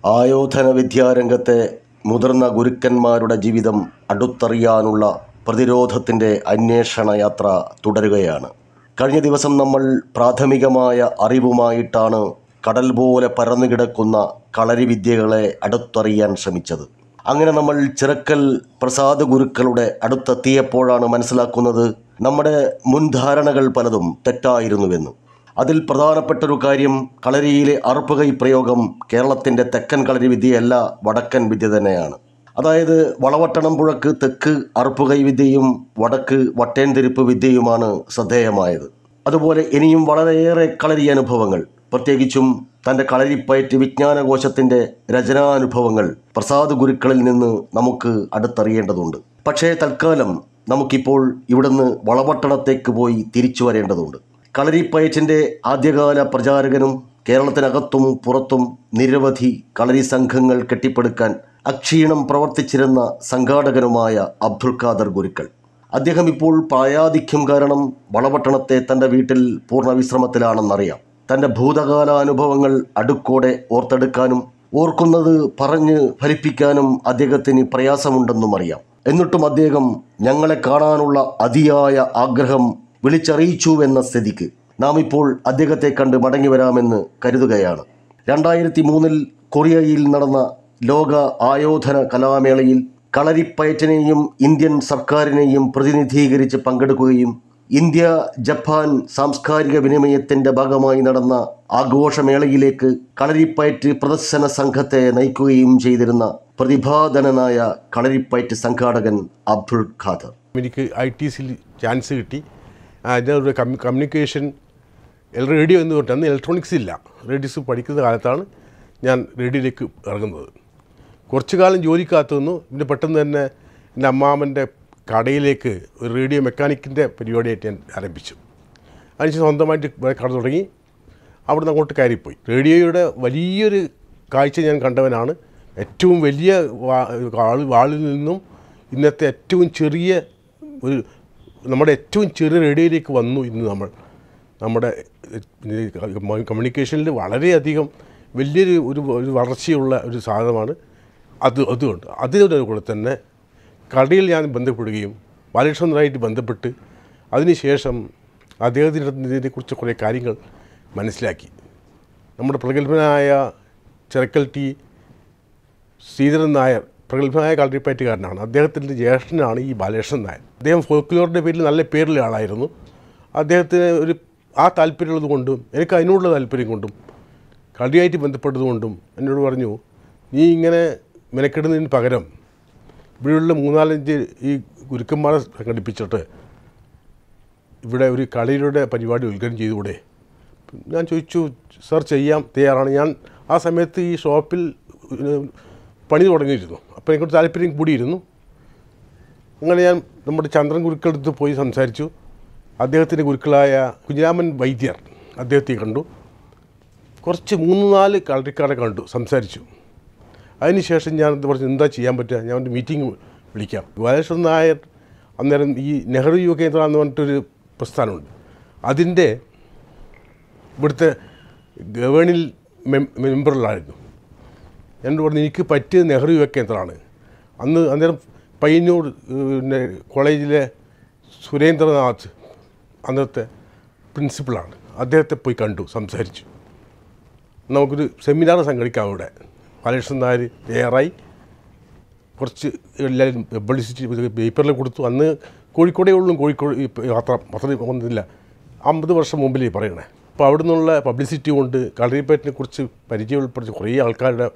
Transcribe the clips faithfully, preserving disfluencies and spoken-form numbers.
ആയോധന വിദ്യാരംഗത്തെ മുതിർന്ന ഗുരുക്കന്മാരുടെ ജീവിതം അടുത്തറിയാനുള്ള പ്രതിരോധത്തിൻ്റെ അന്വേഷണ യാത്ര തുടരുകയാണ്. കഴിഞ്ഞ ദിവസം നമ്മൾ പ്രാഥമികമായ അറിവുമായിട്ടാണ് കടൽ പോലെ പരന്നുകിടക്കുന്ന കളരിവിദ്യകളെ അടുത്തറിയാൻ ശ്രമിച്ചത്. അങ്ങനെ നമ്മൾ ചിറക്കൽ പ്രസാദ് ഗുരുക്കളുടെ അടുത്തെത്തിയപ്പോഴാണ് മനസ്സിലാക്കുന്നത് നമ്മുടെ മുൻധാരണകൾ പലതും തെറ്റായിരുന്നുവെന്ന്. അതിൽ പ്രധാനപ്പെട്ടൊരു കാര്യം, കളരിയിലെ അറുപ്പുകൈ പ്രയോഗം കേരളത്തിൻ്റെ തെക്കൻ കളരി വിദ്യയല്ല, വടക്കൻ വിദ്യ തന്നെയാണ്. അതായത് വളവട്ടണം പുഴക്ക് തെക്ക് അറുപ്പുകൈ വിദ്യയും വടക്ക് വട്ടേൻതിരിപ്പ് വിദ്യയുമാണ് ശ്രദ്ധേയമായത്. അതുപോലെ ഇനിയും വളരെയേറെ കളരി അനുഭവങ്ങൾ, പ്രത്യേകിച്ചും തൻ്റെ കളരിപ്പയറ്റ് വിജ്ഞാനകോശത്തിൻ്റെ രചനാനുഭവങ്ങൾ പ്രസാദ് ഗുരുക്കളിൽ നിന്ന് നമുക്ക് അടുത്തറിയേണ്ടതുണ്ട്. പക്ഷേ തൽക്കാലം നമുക്കിപ്പോൾ ഇവിടുന്ന് വളവട്ടണത്തേക്ക് പോയി തിരിച്ചു വരേണ്ടതുണ്ട്. കളരിപ്പയറ്റിൻ്റെ ആദ്യകാല പ്രചാരകനും കേരളത്തിനകത്തും പുറത്തും നിരവധി കളരി സംഘങ്ങൾ കെട്ടിപ്പടുക്കാൻ അക്ഷീണം പ്രവർത്തിച്ചിരുന്ന സംഘാടകനുമായ അബ്ദുൽ ഖാദർ ഗുരുക്കൾ. അദ്ദേഹം ഇപ്പോൾ പ്രായാധിക്യം കാരണം വളവട്ടണത്തെ തൻ്റെ വീട്ടിൽ പൂർണ്ണവിശ്രമത്തിലാണെന്നറിയാം. തൻ്റെ ഭൂതകാല അനുഭവങ്ങൾ അടുക്കോടെ ഓർത്തെടുക്കാനും ഓർക്കുന്നത് പറഞ്ഞ് ഫലിപ്പിക്കാനും അദ്ദേഹത്തിന് പ്രയാസമുണ്ടെന്നും അറിയാം. എന്നിട്ടും അദ്ദേഹം ഞങ്ങളെ കാണാനുള്ള അതിയായ ആഗ്രഹം വിളിച്ചറിയിച്ചുവെന്ന സ്ഥിതിക്ക് നാം ഇപ്പോൾ അദ്ദേഹത്തെ കണ്ട് മടങ്ങി വരാമെന്ന് കരുതുകയാണ്. രണ്ടായിരത്തി മൂന്നിൽ കൊറിയയിൽ നടന്ന ലോക ആയോധന കലാമേളയിൽ കളരിപ്പയറ്റിനെയും ഇന്ത്യൻ സർക്കാരിനെയും പ്രതിനിധീകരിച്ച് പങ്കെടുക്കുകയും ഇന്ത്യ ജപ്പാൻ സാംസ്കാരിക വിനിമയത്തിൻ്റെ ഭാഗമായി നടന്ന ആഘോഷമേളയിലേക്ക് കളരിപ്പയറ്റ് പ്രദർശന സംഘത്തെ നയിക്കുകയും ചെയ്തിരുന്ന പ്രതിഭാധനനായ കളരിപ്പയറ്റ് സംഘാടകൻ അബ്ദുൽ ഖാദർ. എനിക്ക് ഐ ടി സിയിൽ ചാൻസ് കിട്ടി. അതിനൊരു കമ്മ്യൂ കമ്മ്യൂണിക്കേഷൻ റേഡിയോ എന്ന് പറഞ്ഞിട്ട് അന്ന് ഇലക്ട്രോണിക്സ് ഇല്ല. റേഡിയോസ് പഠിക്കുന്ന കാലത്താണ് ഞാൻ റേഡിയോയിലേക്ക് ഇറങ്ങുന്നത്. കുറച്ചു കാലം ജോലിക്കകത്ത് നിന്നു. പിന്നെ പെട്ടെന്ന് തന്നെ എൻ്റെ അമ്മാമ്മൻ്റെ കടയിലേക്ക് ഒരു റേഡിയോ മെക്കാനിക്കിൻ്റെ പരിപാടിയായിട്ട് ഞാൻ ആരംഭിച്ചു. അതിന് സ്വന്തമായിട്ട് കട തുടങ്ങി. അവിടുന്ന് അങ്ങോട്ട് കയറിപ്പോയി. റേഡിയോയുടെ വലിയൊരു കാഴ്ച ഞാൻ കണ്ടവനാണ്. ഏറ്റവും വലിയ വാൾ വാളിൽ നിന്നും ഇന്നത്തെ ഏറ്റവും ചെറിയ ഒരു നമ്മുടെ ഏറ്റവും ചെറിയ റേഡിയോയിലേക്ക് വന്നു ഇന്ന് നമ്മൾ. നമ്മുടെ കമ്മ്യൂണിക്കേഷനിൽ വളരെയധികം വലിയൊരു ഒരു ഒരു വളർച്ചയുള്ള ഒരു സാധനമാണ് അത്. അതുകൊണ്ട് അതിനോട് കൂടെ തന്നെ കടയിൽ ഞാൻ ബന്ധപ്പെടുകയും ബാലകൃഷ്ണനായിട്ട് ബന്ധപ്പെട്ട് അതിനുശേഷം അദ്ദേഹത്തിൻ്റെ കുറിച്ച് കുറേ കാര്യങ്ങൾ മനസ്സിലാക്കി. നമ്മുടെ പ്രഗത്ഭനായ ചിറക്കൽ ടി ശ്രീധരൻ നായർ പ്രഗത്ഭനായ കളരിപ്പയറ്റുകാരനാണ്. അദ്ദേഹത്തിൻ്റെ ജ്യേഷ്ഠനാണ് ഈ ബാലകൃഷ്ണൻ നായർ. അദ്ദേഹം ഫോക്ലോറിൻ്റെ പേരിൽ നല്ല പേരുള്ള ആളായിരുന്നു. അദ്ദേഹത്തിന് ഒരു ആ താല്പര്യമുള്ളത് കൊണ്ടും എനിക്ക് അതിനോടുള്ള താല്പര്യം കൊണ്ടും കളിയായിട്ട് ബന്ധപ്പെട്ടതുകൊണ്ടും എന്നോട് പറഞ്ഞു, നീ ഇങ്ങനെ മെനക്കെടുന്നതിന് പകരം ഇവിടെയുള്ള മൂന്നാലഞ്ച് ഈ ഗുരുക്കന്മാരെ സംഘടിപ്പിച്ചിട്ട് ഇവിടെ ഒരു കളിയുടെ പരിപാടി ഉദ്ഘാടനം ചെയ്തുകൂടെ? ഞാൻ ചോദിച്ചു, സർ ചെയ്യാം, തയ്യാറാണ്. ഞാൻ ആ സമയത്ത് ഈ ഷോപ്പിൽ പണി തുടങ്ങിയിരുന്നു. അപ്പോൾ എനിക്കൊരു താല്പര്യം കൂടിയിരുന്നു. അങ്ങനെ ഞാൻ നമ്മുടെ ചന്ദ്രൻ ഗുരുക്കളടുത്ത് പോയി സംസാരിച്ചു. അദ്ദേഹത്തിൻ്റെ ഗുരുക്കളായ കുഞ്ഞിരാമൻ വൈദ്യർ അദ്ദേഹത്തെ കണ്ടു. കുറച്ച് മൂന്ന് നാല് കളരിക്കാരെ കണ്ടു, സംസാരിച്ചു. അതിനുശേഷം ഞാൻ എന്താ പറഞ്ഞു, എന്താ ചെയ്യാൻ പറ്റുക, ഞാൻ ഒരു മീറ്റിംഗ് വിളിക്കാം. ബാലകൃഷ്ണൻ നായർ അന്നേരം ഈ നെഹ്റു യുവ കേന്ദ്ര എന്ന് പറഞ്ഞിട്ടൊരു പ്രസ്ഥാനമുണ്ട്. അതിൻ്റെ ഇവിടുത്തെ ഗവേണിൽ മെമ്പറിലായിരുന്നു. എന്നോട് പറഞ്ഞു, എനിക്ക് പറ്റിയത് നെഹ്റു യുവ കേന്ദ്രമാണ്. അന്ന് അന്നേരം പയ്യന്നൂർ പിന്നെ കോളേജിലെ സുരേന്ദ്രനാഥ് അന്നത്തെ പ്രിൻസിപ്പളാണ്. അദ്ദേഹത്തെ പോയി കണ്ടു, സംസാരിച്ചു. നമുക്കൊരു സെമിനാർ സംഘടിക്കാം ഇവിടെ. ബാലകൃഷ്ണൻ നായർ തയ്യാറായി. കുറച്ച് എല്ലാവരും പബ്ലിസിറ്റി പേപ്പറിൽ കൊടുത്തു. അന്ന് കോഴിക്കോടേ ഉള്ളൂ. കോഴിക്കോട് യാത്ര പദ്ധതി ഒന്നുമില്ല. അമ്പത് വർഷം മുമ്പിലേ പറയണേ. അപ്പോൾ അവിടെ നിന്നുള്ള പബ്ലിസിറ്റി കൊണ്ട് കളരിപ്പയറ്റിനെ കുറിച്ച് പരിചയപ്പെടുത്തി കുറേ ആൾക്കാരുടെ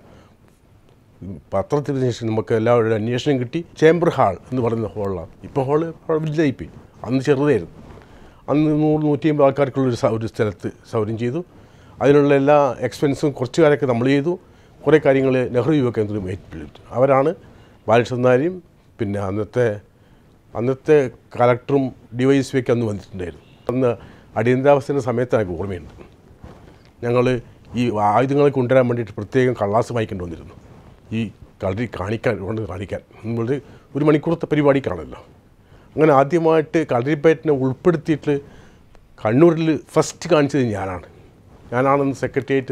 പത്രത്തിന് ശേഷം നമുക്ക് എല്ലാവരുടെ അന്വേഷണം കിട്ടി. ചേംബർ ഹാൾ എന്ന് പറയുന്ന ഹോളാണ്. ഇപ്പോൾ ഹോള് വലുതായിപ്പോയി. അന്ന് ചെറുതായിരുന്നു. അന്ന് നൂറ് നൂറ്റി അമ്പത് ആൾക്കാർക്കുള്ളൊരു ഒരു സ്ഥലത്ത് സൗകര്യം ചെയ്തു. അതിനുള്ള എല്ലാ എക്സ്പെൻസും കുറച്ച് കാലമൊക്കെ നമ്മൾ ചെയ്തു. കുറേ കാര്യങ്ങൾ നെഹ്റു യുവ കേന്ദ്രം ഏറ്റെടുത്തു. അവരാണ് ബാലകൃഷ്ണൻ നായരും പിന്നെ അന്നത്തെ അന്നത്തെ കളക്ടറും ഡി വൈ എസ് പിയൊക്കെ അന്ന് വന്നിട്ടുണ്ടായിരുന്നു. അന്ന് അടിയന്തരാവസ്ഥയുടെ സമയത്ത് എനിക്ക് ഓർമ്മയുണ്ട്. ഞങ്ങൾ ഈ ആയുധങ്ങളെ കൊണ്ടുവരാൻ വേണ്ടിയിട്ട് പ്രത്യേകം കള്ളാസ് വായിക്കേണ്ടി വന്നിരുന്നു. ഈ കളരി കാണിക്കാൻ കൊണ്ട് കാണിക്കാൻ നമ്മൾ ഒരു മണിക്കൂറത്തെ പരിപാടിക്കാണല്ലോ. അങ്ങനെ ആദ്യമായിട്ട് കളരിപ്പയറ്റിനെ ഉൾപ്പെടുത്തിയിട്ട് കണ്ണൂരിൽ ഫസ്റ്റ് കാണിച്ചത് ഞാനാണ്. ഞാനാണെന്ന് സെക്രട്ടേറിയറ്റ്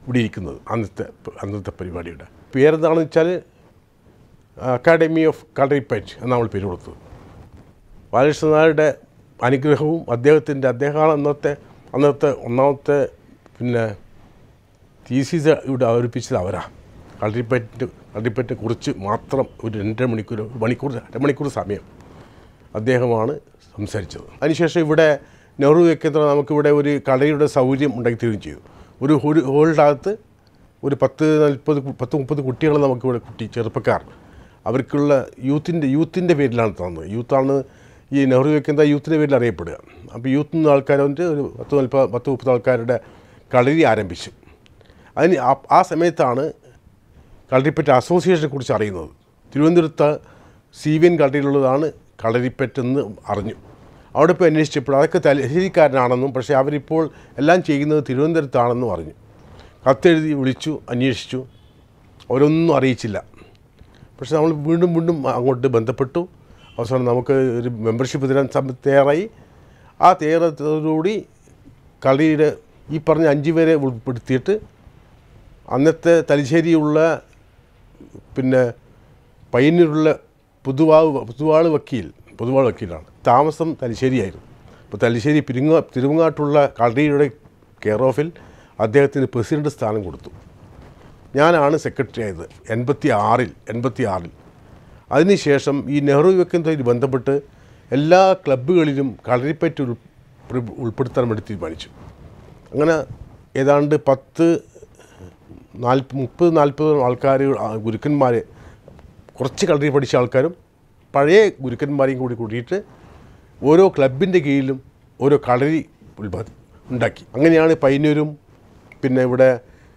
ഇവിടെ ഇരിക്കുന്നത്. അന്നത്തെ അന്നത്തെ പരിപാടിയുടെ പേരെന്താണെന്ന് വെച്ചാൽ അക്കാഡമി ഓഫ് കളരിപ്പയറ്റ് എന്നാണ് നമ്മൾ പേര് കൊടുത്തത്. ബാലകൃഷ്ണൻ നായരുടെ അനുഗ്രഹവും അദ്ദേഹത്തിൻ്റെ അദ്ദേഹമാണ് അന്നത്തെ അന്നത്തെ ഒന്നാമത്തെ പിന്നെ തീസിസ് ഇവിടെ അവതരിപ്പിച്ചത് അവരാണ്. കളരിപ്പയറ്റ് കളരിപ്പയറ്റിനെ കുറിച്ച് മാത്രം ഒരു രണ്ടര മണിക്കൂർ മണിക്കൂർ അരമണിക്കൂർ സമയം അദ്ദേഹമാണ് സംസാരിച്ചത്. അതിനുശേഷം ഇവിടെ നെഹ്റു കേന്ദ്ര നമുക്കിവിടെ ഒരു കളരിയുടെ സൗകര്യം ഉണ്ടാക്കി തരികയും ചെയ്തു. ഒരു ഒരു ഹോളിനകത്ത് ഒരു പത്ത് നാൽപ്പത് പത്ത് മുപ്പത് കുട്ടികൾ നമുക്കിവിടെ കുട്ടി ചെറുപ്പക്കാർ അവർക്കുള്ള യൂത്തിൻ്റെ യൂത്തിൻ്റെ പേരിലാണ് തന്നത്. യൂത്താണ് ഈ നെഹ്റു കേന്ദ്ര യൂത്തിൻ്റെ പേരിൽ അറിയപ്പെടുക. അപ്പോൾ യൂത്തിൽ നിന്ന് ആൾക്കാർ വന്നിട്ട് ഒരു പത്ത് നാൽപ്പത് പത്ത് മുപ്പത് ആൾക്കാരുടെ കളരി ആരംഭിച്ചു. അതിന് ആ സമയത്താണ് കളരിപ്പയറ്റ് അസോസിയേഷനെ കുറിച്ച് അറിയുന്നത്. തിരുവനന്തപുരത്ത് സി വി എൻ കളരിയിലുള്ളതാണ് കളരിപ്പയറ്റെന്ന് അറിഞ്ഞു. അവിടെ ഇപ്പോൾ അന്വേഷിച്ചപ്പോൾ അതൊക്കെ തലശ്ശേരിക്കാരനാണെന്നും പക്ഷേ അവരിപ്പോൾ എല്ലാം ചെയ്യുന്നത് തിരുവനന്തപുരത്താണെന്നും അറിഞ്ഞു. കത്തെഴുതി വിളിച്ചു, അന്വേഷിച്ചു, അവരൊന്നും അറിയിച്ചില്ല. പക്ഷേ നമ്മൾ വീണ്ടും വീണ്ടും അങ്ങോട്ട് ബന്ധപ്പെട്ടു. അവസാനം നമുക്ക് ഒരു മെമ്പർഷിപ്പ് തരാൻ തയ്യാറായി. ആ തയ്യാറത്തോടുകൂടി കളിയുടെ ഈ പറഞ്ഞ അഞ്ച് പേരെ ഉൾപ്പെടുത്തിയിട്ട് അന്നത്തെ തലശ്ശേരിയുള്ള പിന്നെ പയ്യന്നൂരുള്ള പുതുവാവ് പുതുവാള് വക്കീൽ പൊതുവാൾ വക്കീലാണ്. താമസം തലശ്ശേരിയായിരുന്നു. അപ്പോൾ തലശ്ശേരി പിരിങ്ങ തിരുവങ്ങാട്ടുള്ള കളരിയുടെ കെയർ ഓഫിൽ അദ്ദേഹത്തിന് പ്രസിഡന്റ് സ്ഥാനം കൊടുത്തു. ഞാനാണ് സെക്രട്ടറി ആയത് എൺപത്തി ആറിൽ എൺപത്തി ആറിൽ അതിനുശേഷം ഈ നെഹ്റു യുവക്കേന്ദ്രവുമായി ബന്ധപ്പെട്ട് എല്ലാ ക്ലബ്ബുകളിലും കളരിപ്പയറ്റ് ഉൾ ഉൾപ്പെടുത്താൻ വേണ്ടി തീരുമാനിച്ചു. അങ്ങനെ ഏതാണ്ട് പത്ത് നാൽപ്പ മുപ്പത് നാൽപ്പത് ആൾക്കാർ ഗുരുക്കന്മാർ കുറച്ച് കളരി പഠിച്ച ആൾക്കാരും പഴയ ഗുരുക്കന്മാരെയും കൂടി കൂട്ടിയിട്ട് ഓരോ ക്ലബിൻ്റെ കീഴിലും ഓരോ കളരി ഉണ്ടാക്കി. അങ്ങനെയാണ് പയ്യന്നൂരും പിന്നെ ഇവിടെ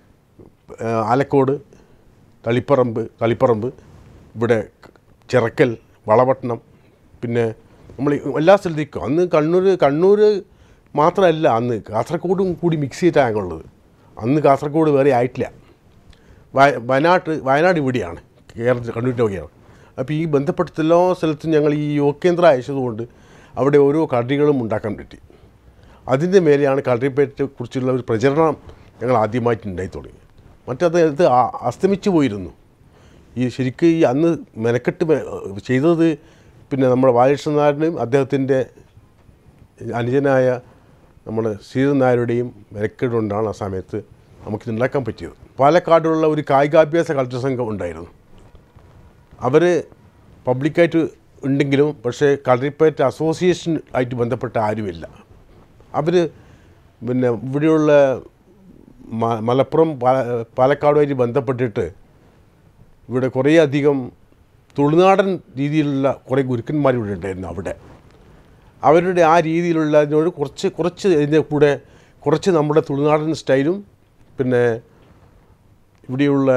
ആലക്കോട് തളിപ്പറമ്പ് തളിപ്പറമ്പ് ഇവിടെ ചിറക്കൽ വളപട്ടണം പിന്നെ നമ്മൾ എല്ലാ സ്ഥലത്തേക്കും അന്ന് കണ്ണൂർ കണ്ണൂർ മാത്രമല്ല അന്ന് കാസർഗോഡും കൂടി മിക്സ് ചെയ്തിട്ടാണുള്ളത്. അന്ന് കാസർഗോഡ് വേറെ ആയിട്ടില്ല. വയനാട്ട് വയനാട് ഇവിടെയാണ് കേരളത്തിൽ കണ്ണൂരിൻ്റെ വകയാണ്. അപ്പോൾ ഈ ബന്ധപ്പെട്ട എല്ലാ സ്ഥലത്തും ഞങ്ങൾ ഈ യുവകേന്ദ്രം അയച്ചതുകൊണ്ട് അവിടെ ഓരോ കളരികളും ഉണ്ടാക്കാൻ പറ്റി. അതിൻ്റെ മേലെയാണ് കളരിപ്പയറ്റിനെ കുറിച്ചുള്ള ഒരു പ്രചരണം ഞങ്ങൾ ആദ്യമായിട്ട് ഉണ്ടായി തുടങ്ങി. മറ്റത് ഇത് അസ്തമിച്ചു പോയിരുന്നു. ഈ ശരിക്കും ഈ അന്ന് മെനക്കെട്ട് ചെയ്തത് പിന്നെ നമ്മുടെ ബാലകൃഷ്ണൻ നായരുടെയും അദ്ദേഹത്തിൻ്റെ അനുജനായ നമ്മുടെ ശ്രീധരൻ നായരുടെയും മെനക്കെട്ടുകൊണ്ടാണ് ആ സമയത്ത് നമുക്കിത് ഉണ്ടാക്കാൻ പറ്റിയത്. പാലക്കാടുള്ള ഒരു കായികാഭ്യാസ കൾച്ചർ സംഘം ഉണ്ടായിരുന്നു. അവർ പബ്ലിക്കായിട്ട് ഉണ്ടെങ്കിലും പക്ഷേ കളരിപ്പയറ്റ് അസോസിയേഷൻ ആയിട്ട് ബന്ധപ്പെട്ട ആരുമില്ല. അവർ പിന്നെ ഇവിടെയുള്ള മലപ്പുറം പാലക്കാടുമായിട്ട് ബന്ധപ്പെട്ടിട്ട് ഇവിടെ കുറേ അധികം തുളുനാടൻ രീതിയിലുള്ള കുറേ ഗുരുക്കന്മാർ ഇവിടെ ഉണ്ടായിരുന്നു. അവിടെ അവരുടെ ആ രീതിയിലുള്ള അതിനോട് കുറച്ച് കുറച്ച് ഇതിൻ്റെ കൂടെ കുറച്ച് നമ്മുടെ തുളുനാടൻ സ്റ്റൈലും പിന്നെ ഇവിടെയുള്ള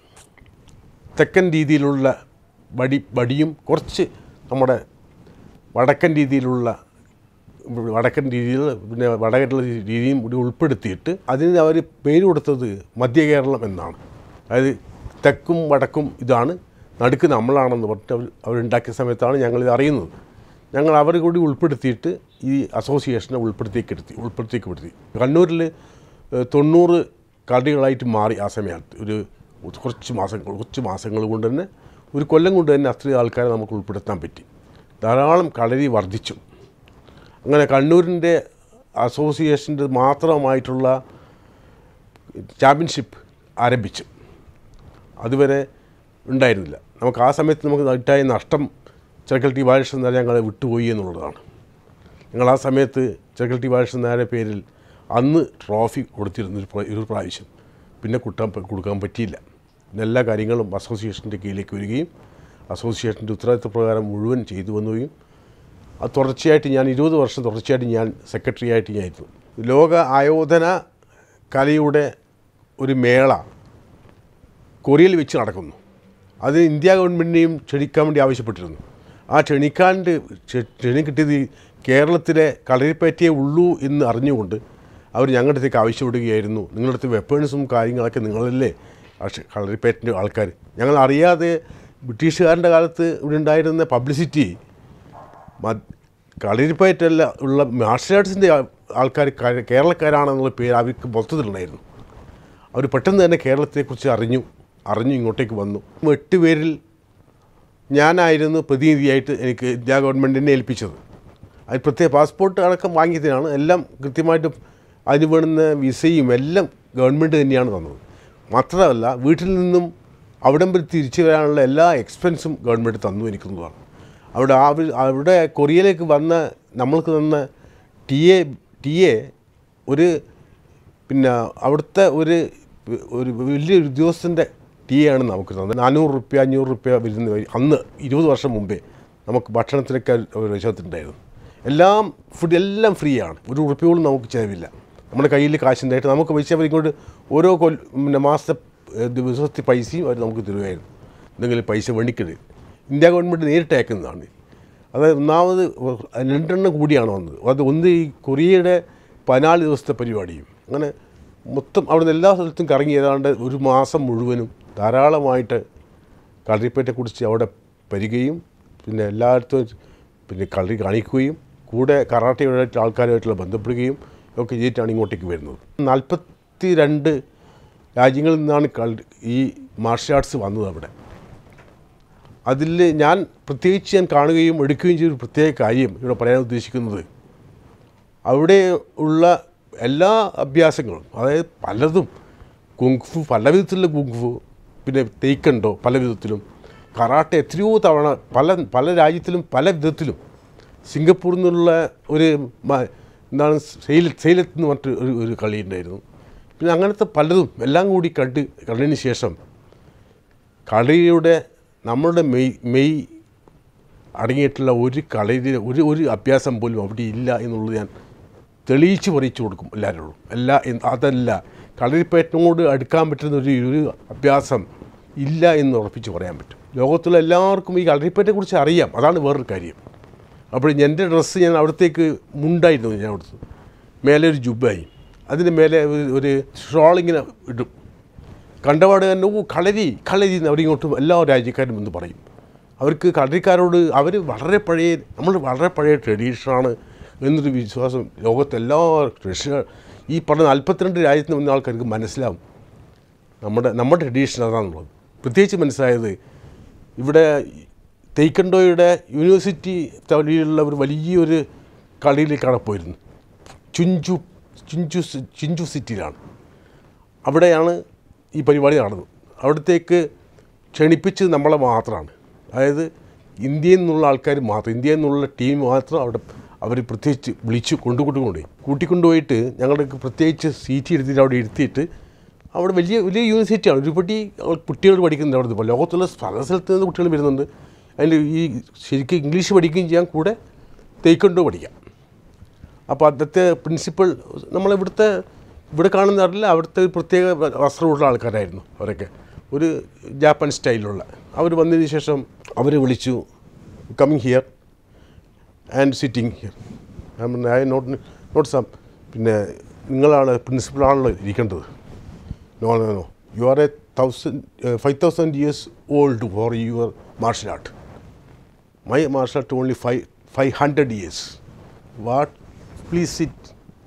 തെക്കൻ രീതിയിലുള്ള വടി വടിയും കുറച്ച് നമ്മുടെ വടക്കൻ രീതിയിലുള്ള വടക്കൻ രീതിയിൽ പിന്നെ വടകരയുള്ള രീതിയും കൂടി ഉൾപ്പെടുത്തിയിട്ട് അതിന് അവർ പേര് കൊടുത്തത് മധ്യ കേരളം എന്നാണ്. അതായത് തെക്കും വടക്കും ഇതാണ്, നടുക്ക് നമ്മളാണെന്ന് പറഞ്ഞിട്ട് അവർ അവരുണ്ടാക്കിയ സമയത്താണ് ഞങ്ങളിത് അറിയുന്നത്. ഞങ്ങൾ അവർ കൂടി ഉൾപ്പെടുത്തിയിട്ട് ഈ അസോസിയേഷനെ ഉൾപ്പെടുത്തിക്കെടുത്തി ഉൾപ്പെടുത്തിക്കെടുത്തി കണ്ണൂരിൽ തൊണ്ണൂറ് കളരികളായിട്ട് മാറി. ആ സമയത്ത് ഒരു കുറച്ച് മാസങ്ങൾ കുറച്ച് മാസങ്ങൾ കൊണ്ട് തന്നെ ഒരു കൊല്ലം കൊണ്ട് തന്നെ അത്രയും ആൾക്കാരെ നമുക്ക് ഉൾപ്പെടുത്താൻ പറ്റി. ധാരാളം കളരി വർദ്ധിച്ചു. അങ്ങനെ കണ്ണൂരിൻ്റെ അസോസിയേഷൻ്റെ മാത്രമായിട്ടുള്ള ചാമ്പ്യൻഷിപ്പ് ആരംഭിച്ചു. അതുവരെ ഉണ്ടായിരുന്നില്ല. നമുക്ക് ആ സമയത്ത് നമുക്ക് ഉണ്ടായ നഷ്ടം ചെറുക്കൽ ടി ബാലകൃഷ്ണൻ നായർ ഞങ്ങളെ വിട്ടുപോയി എന്നുള്ളതാണ്. ഞങ്ങൾ ആ സമയത്ത് ചെറുക്കൽ ടി ബാലകൃഷ്ണൻ നായരുടെ പേരിൽ അന്ന് ട്രോഫി കൊടുത്തിരുന്നു ഒരു പ്രാവശ്യം. പിന്നെ കുട്ടാൻ കൊടുക്കാൻ പറ്റിയില്ല. എല്ലാ കാര്യങ്ങളും അസോസിയേഷൻ്റെ കീഴിലേക്ക് വരികയും അസോസിയേഷൻ്റെ ഉത്തരവാദിത്വ പ്രകാരം മുഴുവൻ ചെയ്തു വന്നുകയും അത് തുടർച്ചയായിട്ട് ഞാൻ ഇരുപത് വർഷം തുടർച്ചയായിട്ട് ഞാൻ സെക്രട്ടറി ആയിട്ട് ഞാനായിരുന്നു. ലോക ആയോധന കലയുടെ ഒരു മേള കൊറിയയിൽ വെച്ച് നടക്കുന്നു. അത് ഇന്ത്യ ഗവൺമെൻറ്റിനെയും ക്ഷണിക്കാൻ വേണ്ടി ആവശ്യപ്പെട്ടിരുന്നു. ആ ക്ഷണിക്കാണ്ട് ക്ഷണി കിട്ടിയത് കേരളത്തിലെ കളരിപ്പയറ്റേ ഉള്ളൂ എന്ന് അറിഞ്ഞുകൊണ്ട് അവർ ഞങ്ങളുടെ അടുത്തേക്ക് ആവശ്യപ്പെടുകയായിരുന്നു. നിങ്ങളുടെ അടുത്ത് വെപ്പേൺസും കാര്യങ്ങളൊക്കെ നിങ്ങളല്ലേ കളരിപ്പയറ്റിൻ്റെ ആൾക്കാർ. ഞങ്ങൾ അറിയാതെ ബ്രിട്ടീഷുകാരൻ്റെ കാലത്ത് ഇവിടെ ഉണ്ടായിരുന്ന പബ്ലിസിറ്റി കളരിപ്പയറ്റല്ല ഉള്ള മാർഷൽ ആർട്സിൻ്റെ ആൾക്കാർ കേരളക്കാരാണെന്നുള്ള പേര് അവർക്ക് മൊത്തത്തിലുണ്ടായിരുന്നു. അവർ പെട്ടെന്ന് തന്നെ കേരളത്തെക്കുറിച്ച് അറിഞ്ഞു അറിഞ്ഞു ഇങ്ങോട്ടേക്ക് വന്നു. എട്ട് പേരിൽ ഞാനായിരുന്നു പ്രതിനിധിയായിട്ട് എനിക്ക് ഇന്ത്യ ഗവൺമെൻറ്റിനെ ഏൽപ്പിച്ചത്. അത് പ്രത്യേക പാസ്പോർട്ട് അടക്കം വാങ്ങിയതിനാണ്. എല്ലാം കൃത്യമായിട്ട് അതിന് വേണ്ടുന്ന വിസയും എല്ലാം ഗവൺമെൻറ് തന്നെയാണ് തന്നത്. മാത്രമല്ല വീട്ടിൽ നിന്നും അവിടം വരെ തിരിച്ചു വരാനുള്ള എല്ലാ എക്സ്പെൻസും ഗവൺമെൻറ് തന്നു എനിക്കുന്നതാണ്. അവിടെ ആ അവിടെ കൊറിയയിലേക്ക് വന്ന നമ്മൾക്ക് തന്ന ടി എ ടി എ ഒരു പിന്നെ അവിടുത്തെ ഒരു ഒരു വലിയൊരു ഉദ്യോഗസ്ഥൻ്റെ ടി എ ആണ് നമുക്ക് തന്നത്. നാനൂറ് റുപ്യ അഞ്ഞൂറ് റുപ്യ വരുന്ന അന്ന് ഇരുപത് വർഷം മുമ്പേ നമുക്ക് ഭക്ഷണത്തിനൊക്കെ ഒരു വിശത്തുണ്ടായിരുന്നു. എല്ലാം ഫുഡ് എല്ലാം ഫ്രീ ആണ്. ഒരു ഉറുപ്പ്യോളം നമുക്ക് ചിലവില്ല. നമ്മുടെ കയ്യിൽ കാശുണ്ടായിട്ട് നമുക്ക് പൈസ ഇങ്ങോട്ട് ഓരോ കൊല്ല പിന്നെ മാസത്തെ ദിവസത്തെ പൈസയും അവർ നമുക്ക് തരുമായിരുന്നു. എന്തെങ്കിലും പൈസ വേണ്ടിക്കരുത്. ഇന്ത്യ ഗവൺമെൻറ് നേരിട്ട് അയക്കുന്നതാണ്. അത് ഒന്നാമത് രണ്ടെണ്ണം കൂടിയാണ് വന്നത്. അത് ഒന്ന് ഈ കൊറിയയുടെ പതിനാല് ദിവസത്തെ പരിപാടിയും അങ്ങനെ മൊത്തം അവിടെ നിന്ന് എല്ലാ സ്ഥലത്തും കറങ്ങി ഏതാണ്ട് ഒരു മാസം മുഴുവനും ധാരാളമായിട്ട് കളരിപ്പയറ്റെക്കുറിച്ച് അവിടെ വരികയും പിന്നെ എല്ലായിടത്തും പിന്നെ കളരി കാണിക്കുകയും കൂടെ കറാട്ടയുമായിട്ട് ആൾക്കാരുമായിട്ടുള്ള ബന്ധപ്പെടുകയും ഒക്കെ ചെയ്തിട്ടാണ് ഇങ്ങോട്ടേക്ക് വരുന്നത്. നാൽപ്പത്തി രണ്ട് രാജ്യങ്ങളിൽ നിന്നാണ് കളി ഈ മാർഷ്യൽ ആർട്സ് വന്നത് അവിടെ. അതിൽ ഞാൻ പ്രത്യേകിച്ച് ഞാൻ കാണുകയും എടുക്കുകയും ചെയ്തൊരു പ്രത്യേക കാര്യം ഇവിടെ പറയാൻ ഉദ്ദേശിക്കുന്നത്, അവിടെ ഉള്ള എല്ലാ അഭ്യാസങ്ങളും അതായത് പലതും കുങ്ഫു പല വിധത്തിലുള്ള കുങ്ഫു പിന്നെ തെയ്ക്കണ്ടോ പല വിധത്തിലും കറാട്ട എത്രയോ തവണ പല പല രാജ്യത്തിലും പല വിധത്തിലും സിംഗപ്പൂരിൽ നിന്നുള്ള ഒരു എന്താണ് സെയിലത്ത് സെയിലത്ത് എന്ന് പറഞ്ഞിട്ട് ഒരു ഒരു കളി ഉണ്ടായിരുന്നു. പിന്നെ അങ്ങനത്തെ പലതും എല്ലാം കൂടി കണ്ട് കണ്ടതിന് ശേഷം കളിയുടെ നമ്മളുടെ മെയ് മെയ് അടങ്ങിയിട്ടുള്ള ഒരു കളിയുടെ ഒരു ഒരു അഭ്യാസം പോലും അവിടെ ഇല്ല എന്നുള്ളത് ഞാൻ തെളിയിച്ച് പറയിച്ചു കൊടുക്കും എല്ലാവരോടും. എല്ലാ അതല്ല കളരിപ്പയറ്റിനോട് അടുക്കാൻ പറ്റുന്ന ഒരു ഒരു അഭ്യാസം ഇല്ല എന്ന് ഉറപ്പിച്ച് പറയാൻ പറ്റും. ലോകത്തുള്ള എല്ലാവർക്കും ഈ കളരിപ്പയറ്റെക്കുറിച്ച് അറിയാം. അതാണ് വേറൊരു കാര്യം. അപ്പോൾ എൻ്റെ ഡ്രസ്സ് ഞാൻ അവിടത്തേക്ക് മുണ്ടായിരുന്നു. ഞാൻ അവിടുത്തെ മേലെ ഒരു ജുബായി, അതിൻ്റെ മേലെ ഒരു ഷോളിങ്ങനെ ഇടും. കണ്ടപാട് തന്നെ ഓ കളരി കളരി എന്ന് അവരിങ്ങോട്ടും എല്ലാ രാജ്യക്കാരും എന്ന് പറയും. അവർക്ക് കളരിക്കാരോട് അവർ വളരെ പഴയ നമ്മൾ വളരെ പഴയ ട്രഡീഷനാണ് എന്നൊരു വിശ്വാസം ലോകത്തെല്ലാ ട്രഡീഷണൽ ഈ പറഞ്ഞ നാൽപ്പത്തിരണ്ട് രാജ്യത്ത് നിന്ന് വന്ന ആൾക്കാർക്ക് മനസ്സിലാവും നമ്മുടെ നമ്മുടെ ട്രഡീഷൻ അതാണുള്ളത്. പ്രത്യേകിച്ച് മനസ്സിലായത് ഇവിടെ തെയ്ക്കണ്ടോയുടെ യൂണിവേഴ്സിറ്റി തവലിയിലുള്ള ഒരു വലിയൊരു കളിയിലേക്കാണ് പോയിരുന്നത്. ചുഞ്ചു ചിഞ്ചു ചിഞ്ചു സിറ്റിയിലാണ്. അവിടെയാണ് ഈ പരിപാടി നടന്നത്. അവിടത്തേക്ക് ക്ഷണിപ്പിച്ചത് നമ്മളെ മാത്രമാണ്. അതായത് ഇന്ത്യയിൽ നിന്നുള്ള ആൾക്കാർ മാത്രം, ഇന്ത്യയിൽ നിന്നുള്ള ടീം മാത്രം അവിടെ അവർ പ്രത്യേകിച്ച് വിളിച്ചു കൊണ്ടുകൊണ്ടുകൊണ്ടുപോയി കൂട്ടിക്കൊണ്ടുപോയിട്ട് ഞങ്ങൾക്ക് പ്രത്യേകിച്ച് സീറ്റ് എടുത്തിട്ട് അവിടെ ഇരുത്തിയിട്ട് അവിടെ വലിയ വലിയ യൂണിവേഴ്സിറ്റിയാണ്. ഒരുപടി കുട്ടികൾ പഠിക്കുന്നുണ്ട് അവിടുത്തെ. ഇപ്പോൾ ലോകത്തുള്ള പല സ്ഥലത്ത് നിന്ന് കുട്ടികൾ വരുന്നുണ്ട്. അതിൽ ഈ ശരിക്കും ഇംഗ്ലീഷ് പഠിക്കുകയും ചെയ്യാൻ കൂടെ തെയ്ക്കണ്ടോ പഠിക്കാം. അപ്പോൾ അന്നത്തെ പ്രിൻസിപ്പൾ നമ്മളിവിടുത്തെ ഇവിടെ കാണുന്നവരില്ല, അവിടുത്തെ ഒരു പ്രത്യേക വസ്ത്രമുള്ള ആൾക്കാരായിരുന്നു അവരൊക്കെ, ഒരു ജാപ്പൻ സ്റ്റൈലുള്ള. അവർ വന്നതിന് ശേഷം അവർ വിളിച്ചു coming here and sitting here. I not not some പിന്നെ നിങ്ങളാണ് പ്രിൻസിപ്പളാണല്ലോ ഇരിക്കേണ്ടത്. No no no you are a thousand five thousand years old for your martial art. My martial art only five five hundred years. What please sit.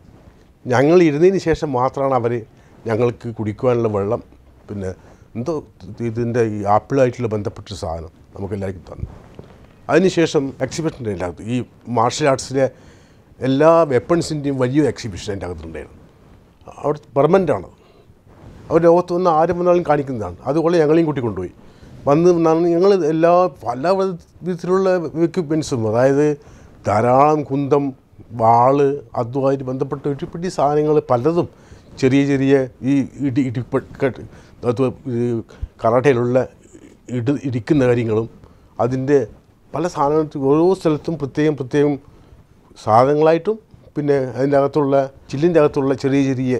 ഞങ്ങൾ ഇരുന്നതിന് ശേഷം മാത്രമാണ് അവർ ഞങ്ങൾക്ക് കുടിക്കുവാനുള്ള വെള്ളം പിന്നെ എന്തോ ഇതിൻ്റെ ഈ ആപ്പിളായിട്ടുള്ള ബന്ധപ്പെട്ട സാധനം നമുക്കെല്ലാവർക്കും തന്നു. അതിനുശേഷം എക്സിബിഷൻ്റെ എൻ്റെ അകത്ത് ഈ മാർഷൽ ആർട്സിലെ എല്ലാ വെപ്പൺസിൻ്റെയും വലിയൊരു എക്സിബിഷൻ എൻ്റെ അകത്തുണ്ടായിരുന്നു. അവിടെ പെർമനൻ്റാണ്. അവർ ലോകത്ത് വന്ന് ആരും വന്നാലും കാണിക്കുന്നതാണ്. അതുപോലെ ഞങ്ങളെയും കൂട്ടി കൊണ്ടുപോയി വന്ന് ഞങ്ങൾ എല്ലാ പല വിധത്തിലുള്ള എക്യുപ്മെൻസും, അതായത് ധാരാളം കുന്തം, വാള്, അതുമായിട്ട് ബന്ധപ്പെട്ട ഒരുപിടി സാധനങ്ങൾ പലതും ചെറിയ ചെറിയ ഈ ഇടി ഇടിപ്പ അത് കറാട്ടയിലുള്ള ഇടി ഇടിക്കുന്ന കാര്യങ്ങളും അതിൻ്റെ പല സാധനങ്ങൾ ഓരോ സ്ഥലത്തും പ്രത്യേകം പ്രത്യേകം സാധനങ്ങളായിട്ടും പിന്നെ അതിൻ്റെ അകത്തുള്ള ചില്ലിൻ്റെ അകത്തുള്ള ചെറിയ ചെറിയ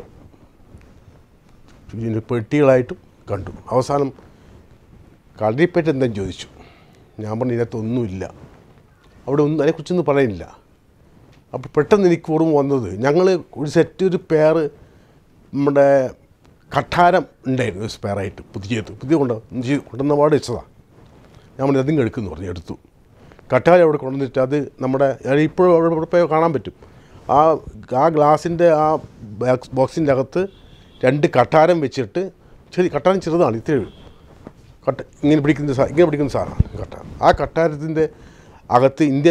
പെട്ടികളായിട്ടും കണ്ടു. അവസാനം കളരിപ്പയറ്റ് എന്താ ചോദിച്ചു. ഞാൻ പറഞ്ഞു ഇതിനകത്തൊന്നുമില്ല, അവിടെ ഒന്നും അതിനെക്കുറിച്ചൊന്നും പറയുന്നില്ല. അപ്പോൾ പെട്ടെന്ന് എനിക്ക് ഓർമ്മ വന്നത് ഞങ്ങൾ ഒരു സെറ്റ് ഒരു പെയർ നമ്മുടെ കഠാരം ഉണ്ടായിരുന്നു ഒരു സ്പെയറായിട്ട് പുതിയത് പുതിയ കൊണ്ട് കൊണ്ടുവന്ന പാട് വെച്ചതാണ്. ഞാൻ പറഞ്ഞു അതും എടുക്കുമെന്ന് പറഞ്ഞു എടുത്തു. കഠാരം അവിടെ കൊണ്ടുവന്നിട്ട് അത് നമ്മുടെ ഇപ്പോഴും അവിടെ പോയി കാണാൻ പറ്റും. ആ ആ ഗ്ലാസിൻ്റെ ആ ബോക്സിൻ്റെ അകത്ത് രണ്ട് കട്ടാരം വെച്ചിട്ട് ചെറിയ കട്ടാരം ചെറുതാണ്, ഇത്തിരി കട്ട ഇങ്ങനെ പിടിക്കുന്ന സാ ഇങ്ങനെ പിടിക്കുന്ന സാധനമാണ് കട്ടാരം. ആ കട്ടാരത്തിൻ്റെ അകത്ത് ഇന്ത്യൻ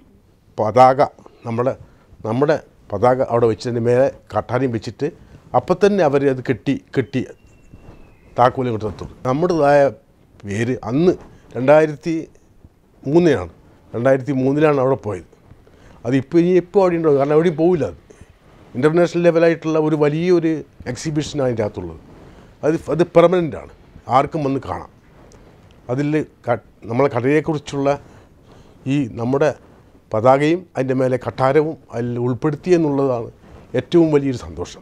പതാക നമ്മുടെ നമ്മുടെ പതാക അവിടെ വെച്ചതിൻ്റെ മേലെ കട്ടാരം വെച്ചിട്ട് അപ്പം തന്നെ അവർ അത് കെട്ടി കെട്ടി താക്കോലും കൊണ്ട് എത്തും. നമ്മുടേതായ പേര് അന്ന് രണ്ടായിരത്തി മൂന്നിനാണ് രണ്ടായിരത്തി മൂന്നിലാണ് അവിടെ പോയത്. അത് ഇപ്പോൾ ഇനി എപ്പോൾ അവിടെ ഉണ്ടാവും, കാരണം എവിടെയും പോവില്ല. അത് ഇൻ്റർനാഷണൽ ലെവലായിട്ടുള്ള ഒരു വലിയൊരു എക്സിബിഷനാണ് അതിൻ്റെ അകത്തുള്ളത്. അത് അത് പെർമനൻ്റാണ്, ആർക്കും വന്ന് കാണാം. അതിൽ നമ്മളെ കടയെക്കുറിച്ചുള്ള ഈ നമ്മുടെ പതാകയും അതിൻ്റെ മേലെ കട്ടാരവും അതിൽ ഉൾപ്പെടുത്തി എന്നുള്ളതാണ് ഏറ്റവും വലിയൊരു സന്തോഷം.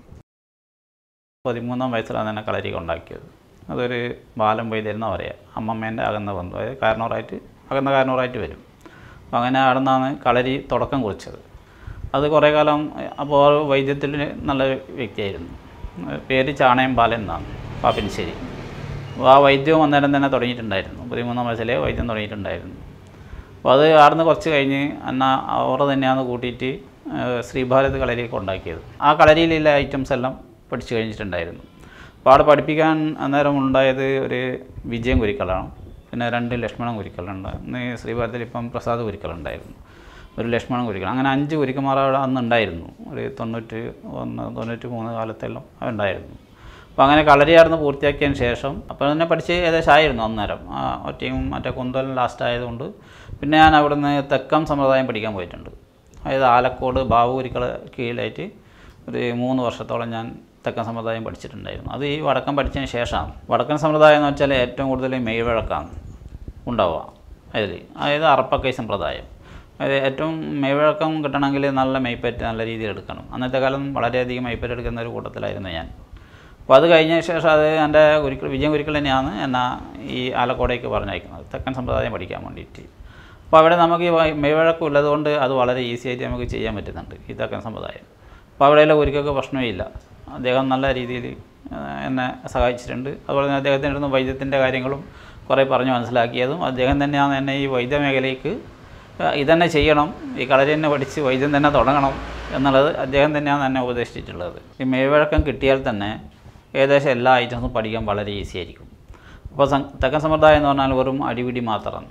പതിമൂന്നാം വയസ്സിലാണ് തന്നെ കളരി ഉണ്ടാക്കിയത്. അതൊരു ബാലം വൈദ്യരെന്ന് പറയാം, അമ്മമ്മേൻ്റെ അകന്ന ബന്ധു, അതായത് കാരണവറായിട്ട് അകന്ന കാരണവറായിട്ട് വരും. അപ്പോൾ അങ്ങനെ അവിടെ നിന്നാണ് കളരി തുടക്കം കുറിച്ചത്. അത് കുറേ കാലം അപ്പോൾ വൈദ്യത്തിൽ നല്ല വ്യക്തിയായിരുന്നു. പേര് ചാണയം ബാലൻ എന്നാണ്, പാപ്പിനിശ്ശേരി. അപ്പോൾ ആ വൈദ്യവും അന്നേരം തന്നെ തുടങ്ങിയിട്ടുണ്ടായിരുന്നു, പതിമൂന്നാം വയസ്സിലെ വൈദ്യം തുടങ്ങിയിട്ടുണ്ടായിരുന്നു. അപ്പോൾ അത് ആടുന്ന് കുറച്ച് കഴിഞ്ഞ് എന്നാൽ അവർ തന്നെയാണ് കൂട്ടിയിട്ട് ശ്രീഭാരത് കളരിയൊക്കെ ഉണ്ടാക്കിയത്. ആ കളരിയിലുള്ള ഐറ്റംസ് എല്ലാം പഠിച്ചു കഴിഞ്ഞിട്ടുണ്ടായിരുന്നു. അപ്പോൾ അവിടെ പഠിപ്പിക്കാൻ അന്നേരം ഉണ്ടായത് ഒരു വിജയം കുരിക്കളാണ്, പിന്നെ രണ്ട് ലക്ഷ്മണൻ കുരിക്കളുണ്ട്. ഇന്ന് ശ്രീഭാരതത്തിൽ ഇപ്പം പ്രസാദ് കുരിക്കളുണ്ടായിരുന്നു, ഒരു ലക്ഷ്മണൻ കുരിക്കൾ. അങ്ങനെ അഞ്ച് കുരിക്കന്മാർ അവിടെ അന്ന് ഉണ്ടായിരുന്നു. ഒരു തൊണ്ണൂറ്റി ഒന്ന് തൊണ്ണൂറ്റി മൂന്ന് കാലത്തെല്ലാം ഉണ്ടായിരുന്നു. അപ്പോൾ അങ്ങനെ കളരിയാർന്ന് പൂർത്തിയാക്കിയതിന് ശേഷം അപ്പോൾ തന്നെ പഠിച്ച് ഏകദേശം ആയിരുന്നു അന്നേരം. ഒറ്റയും മറ്റേ കുന്തലും ലാസ്റ്റ് ആയതുകൊണ്ട് പിന്നെ ഞാൻ അവിടുന്ന് തെക്കം സമ്പ്രദായം പഠിക്കാൻ പോയിട്ടുണ്ട്. അതായത് ആലക്കോട് ബാബു കുരിക്കള കീഴിലായിട്ട് ഒരു മൂന്ന് വർഷത്തോളം ഞാൻ തെക്കൻ സമ്പ്രദായം പഠിച്ചിട്ടുണ്ടായിരുന്നു. അത് ഈ വടക്കൻ പഠിച്ചതിന് ശേഷമാണ്. വടക്കൻ സമ്പ്രദായം എന്ന് വെച്ചാൽ ഏറ്റവും കൂടുതൽ മെയ്വഴക്കാണ് ഉണ്ടാവുക അതിൽ, അതായത് അറപ്പക്കൈ സമ്പ്രദായം. അതായത് ഏറ്റവും മെയ്വഴക്കം കിട്ടണമെങ്കിൽ നല്ല മെയ്പ്പറ്റ് നല്ല രീതിയിൽ എടുക്കണം. അന്നത്തെ കാലം വളരെയധികം മെയ്പ്പറ്റ് എടുക്കുന്ന ഒരു കൂട്ടത്തിലായിരുന്നു ഞാൻ. അപ്പോൾ അത് കഴിഞ്ഞ ശേഷം അത് എൻ്റെ കുരിക്കൾ വിജയം കുരിക്കൾ തന്നെയാണ് എന്നാൽ ഈ ആലക്കോടേക്ക് പറഞ്ഞയക്കുന്നത് തെക്കൻ സമ്പ്രദായം പഠിക്കാൻ വേണ്ടിയിട്ട്. അപ്പോൾ അവിടെ നമുക്ക് ഈ മെയ്വഴക്കം ഉള്ളതുകൊണ്ട് അത് വളരെ ഈസി ആയിട്ട് നമുക്ക് ചെയ്യാൻ പറ്റുന്നുണ്ട് ഈ തെക്കൻ സമ്പ്രദായം. അപ്പോൾ അവിടെയുള്ള കുരിക്കൊക്കെ പ്രശ്നമില്ല. അദ്ദേഹം നല്ല രീതിയിൽ എന്നെ സഹായിച്ചിട്ടുണ്ട്. അതുപോലെ തന്നെ അദ്ദേഹത്തിൻ്റെ അടുത്ത് വൈദ്യത്തിൻ്റെ കാര്യങ്ങളും കുറേ പറഞ്ഞ് മനസ്സിലാക്കിയതും അദ്ദേഹം തന്നെയാണ് എന്നെ ഈ വൈദ്യ മേഖലയ്ക്ക് ഇതന്നെ ചെയ്യണം, ഈ കളരി തന്നെ പഠിച്ച് വൈദ്യം തന്നെ തുടങ്ങണം എന്നുള്ളത് അദ്ദേഹം തന്നെയാണ് എന്നെ ഉപദേശിച്ചിട്ടുള്ളത്. ഈ മെയ്വഴക്കം കിട്ടിയാൽ തന്നെ ഏകദേശം എല്ലാ ഐറ്റംസും പഠിക്കാൻ വളരെ ഈസി ആയിരിക്കും. അപ്പോൾ തെക്കൻ സമ്പ്രദായം എന്ന് പറഞ്ഞാൽ വെറും അടിപിടി മാത്രമാണ്,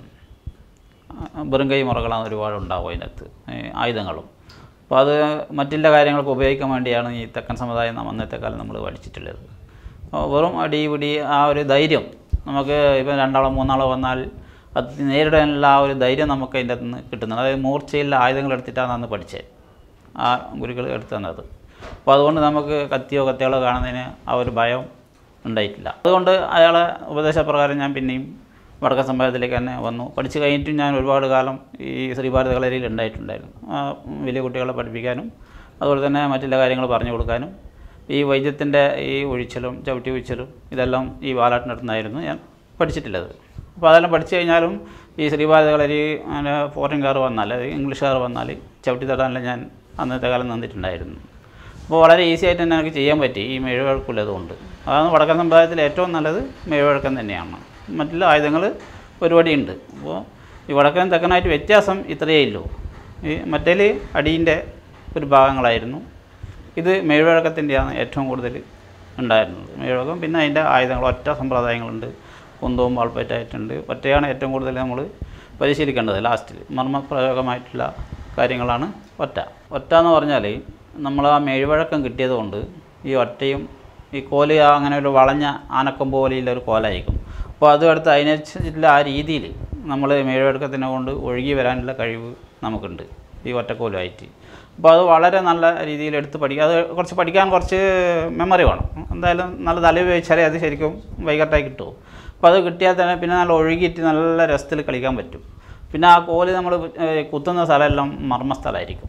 വെറും കൈ മുറകളാണ് ഒരുപാട് ഉണ്ടാവും അതിനകത്ത്, ആയുധങ്ങളും. അപ്പോൾ അത് മറ്റുള്ള കാര്യങ്ങൾക്ക് ഉപയോഗിക്കാൻ വേണ്ടിയാണ് ഈ തെക്കൻ സമ്പ്രദായം അന്നത്തെ കാലം നമ്മൾ പഠിച്ചിട്ടുള്ളത്. വെറും അടിപിടി ആ ഒരു ധൈര്യം നമുക്ക് ഇപ്പം രണ്ടാളോ മൂന്നാളോ വന്നാൽ അത് നേരിടാനുള്ള ആ ഒരു ധൈര്യം നമുക്ക് അതിൻ്റെ അകത്ത് നിന്ന് കിട്ടുന്നുണ്ട്. അതായത് മൂർച്ചയിലുള്ള ആയുധങ്ങൾ എടുത്തിട്ടാണ് അന്ന് പഠിച്ചത്, ആ ഗുരുക്കൾ എടുത്തു തന്നത്. അപ്പോൾ അതുകൊണ്ട് നമുക്ക് കത്തിയോ കത്തികളോ കാണുന്നതിന് ആ ഒരു ഭയം ഉണ്ടായിട്ടില്ല. അതുകൊണ്ട് അയാളെ ഉപദേശപ്രകാരം ഞാൻ പിന്നെയും വടക്കൻ സമ്പ്രദായത്തിലേക്ക് തന്നെ വന്നു. പഠിച്ചു കഴിഞ്ഞിട്ടും ഞാൻ ഒരുപാട് കാലം ഈ ശ്രീഭാരത കളരിയിൽ ഉണ്ടായിട്ടുണ്ടായിരുന്നു. വലിയ കുട്ടികളെ പഠിപ്പിക്കാനും അതുപോലെ തന്നെ മറ്റുള്ള കാര്യങ്ങൾ പറഞ്ഞു കൊടുക്കാനും ഈ വൈദ്യത്തിൻ്റെ ഈ ഒഴിച്ചലും ചവിട്ടി ഒഴിച്ചലും ഇതെല്ലാം ഈ വാലാട്ടിനടുത്തുനിന്നായിരുന്നു ഞാൻ പഠിച്ചിട്ടുള്ളത്. അപ്പോൾ അതെല്ലാം പഠിച്ചു കഴിഞ്ഞാലും ഈ ശ്രീഭാരത കളരി അങ്ങനെ ഫോറിൻകാർ വന്നാൽ അല്ലെങ്കിൽ ഇംഗ്ലീഷുകാർ വന്നാൽ ചവിട്ടി തട്ടാനെല്ലാം ഞാൻ അന്നത്തെ കാലം നിന്നിട്ടുണ്ടായിരുന്നു. അപ്പോൾ വളരെ ഈസി ആയിട്ട് തന്നെ എനിക്ക് ചെയ്യാൻ പറ്റി ഈ മെയ്വഴക്കമുള്ളതുകൊണ്ട്. അതാണ് വടക്കൻ സമ്പ്രദായത്തിൽ ഏറ്റവും നല്ലത് മെയ്വഴക്കം തന്നെയാണ്. മറ്റുള്ള ആയുധങ്ങൾ ഒരുപാടിയുണ്ട്. അപ്പോൾ ഈ വടക്കൻ തെക്കനായിട്ട് വ്യത്യാസം ഇത്രയേ ഉള്ളൂ. ഈ മറ്റേൽ അടീൻ്റെ ഒരു ഭാഗങ്ങളായിരുന്നു, ഇത് മെയ്വഴക്കത്തിൻ്റെയാണ് ഏറ്റവും കൂടുതൽ ഉണ്ടായിരുന്നത്. മെയ്വഴക്കം പിന്നെ അതിൻ്റെ ആയുധങ്ങൾ ഒറ്റ സമ്പ്രദായങ്ങളുണ്ട്, കുന്തവും വാൾപ്പറ്റായിട്ടുണ്ട്. ഒറ്റയാണ് ഏറ്റവും കൂടുതൽ നമ്മൾ പരിശീലിക്കേണ്ടത്. ലാസ്റ്റിൽ മർമ്മപ്രയോഗമായിട്ടുള്ള കാര്യങ്ങളാണ് ഒറ്റ. ഒറ്റ എന്ന് പറഞ്ഞാൽ നമ്മൾ ആ മെയ്വഴക്കം കിട്ടിയത് കൊണ്ട് ഈ ഒറ്റയും ഈ കോല് അങ്ങനെ ഒരു വളഞ്ഞ ആനക്കം പോലെയുള്ള ഒരു കോലായിരിക്കും. അപ്പോൾ അതും അടുത്ത് അതിനനുസരിച്ചുള്ള ആ രീതിയിൽ നമ്മൾ മെയ്വഴക്കത്തിനെ കൊണ്ട് ഒഴുകി വരാനുള്ള കഴിവ് നമുക്കുണ്ട് ഈ ഒറ്റക്കോലുമായിട്ട്. അപ്പോൾ അത് വളരെ നല്ല രീതിയിൽ എടുത്ത് പഠിക്കുക. അത് കുറച്ച് പഠിക്കാൻ കുറച്ച് മെമ്മറി വേണം. എന്തായാലും നല്ല തല ഉപയോഗിച്ചാലേ അത് ശരിക്കും വൈകട്ടായി കിട്ടുമോ. അപ്പോൾ അത് കിട്ടിയാൽ തന്നെ പിന്നെ നല്ല ഒഴുകിയിട്ട് നല്ല രസത്തിൽ കളിക്കാൻ പറ്റും. പിന്നെ ആ കോല് നമ്മൾ കുത്തുന്ന സ്ഥലമെല്ലാം മർമ്മസ്ഥലമായിരിക്കും.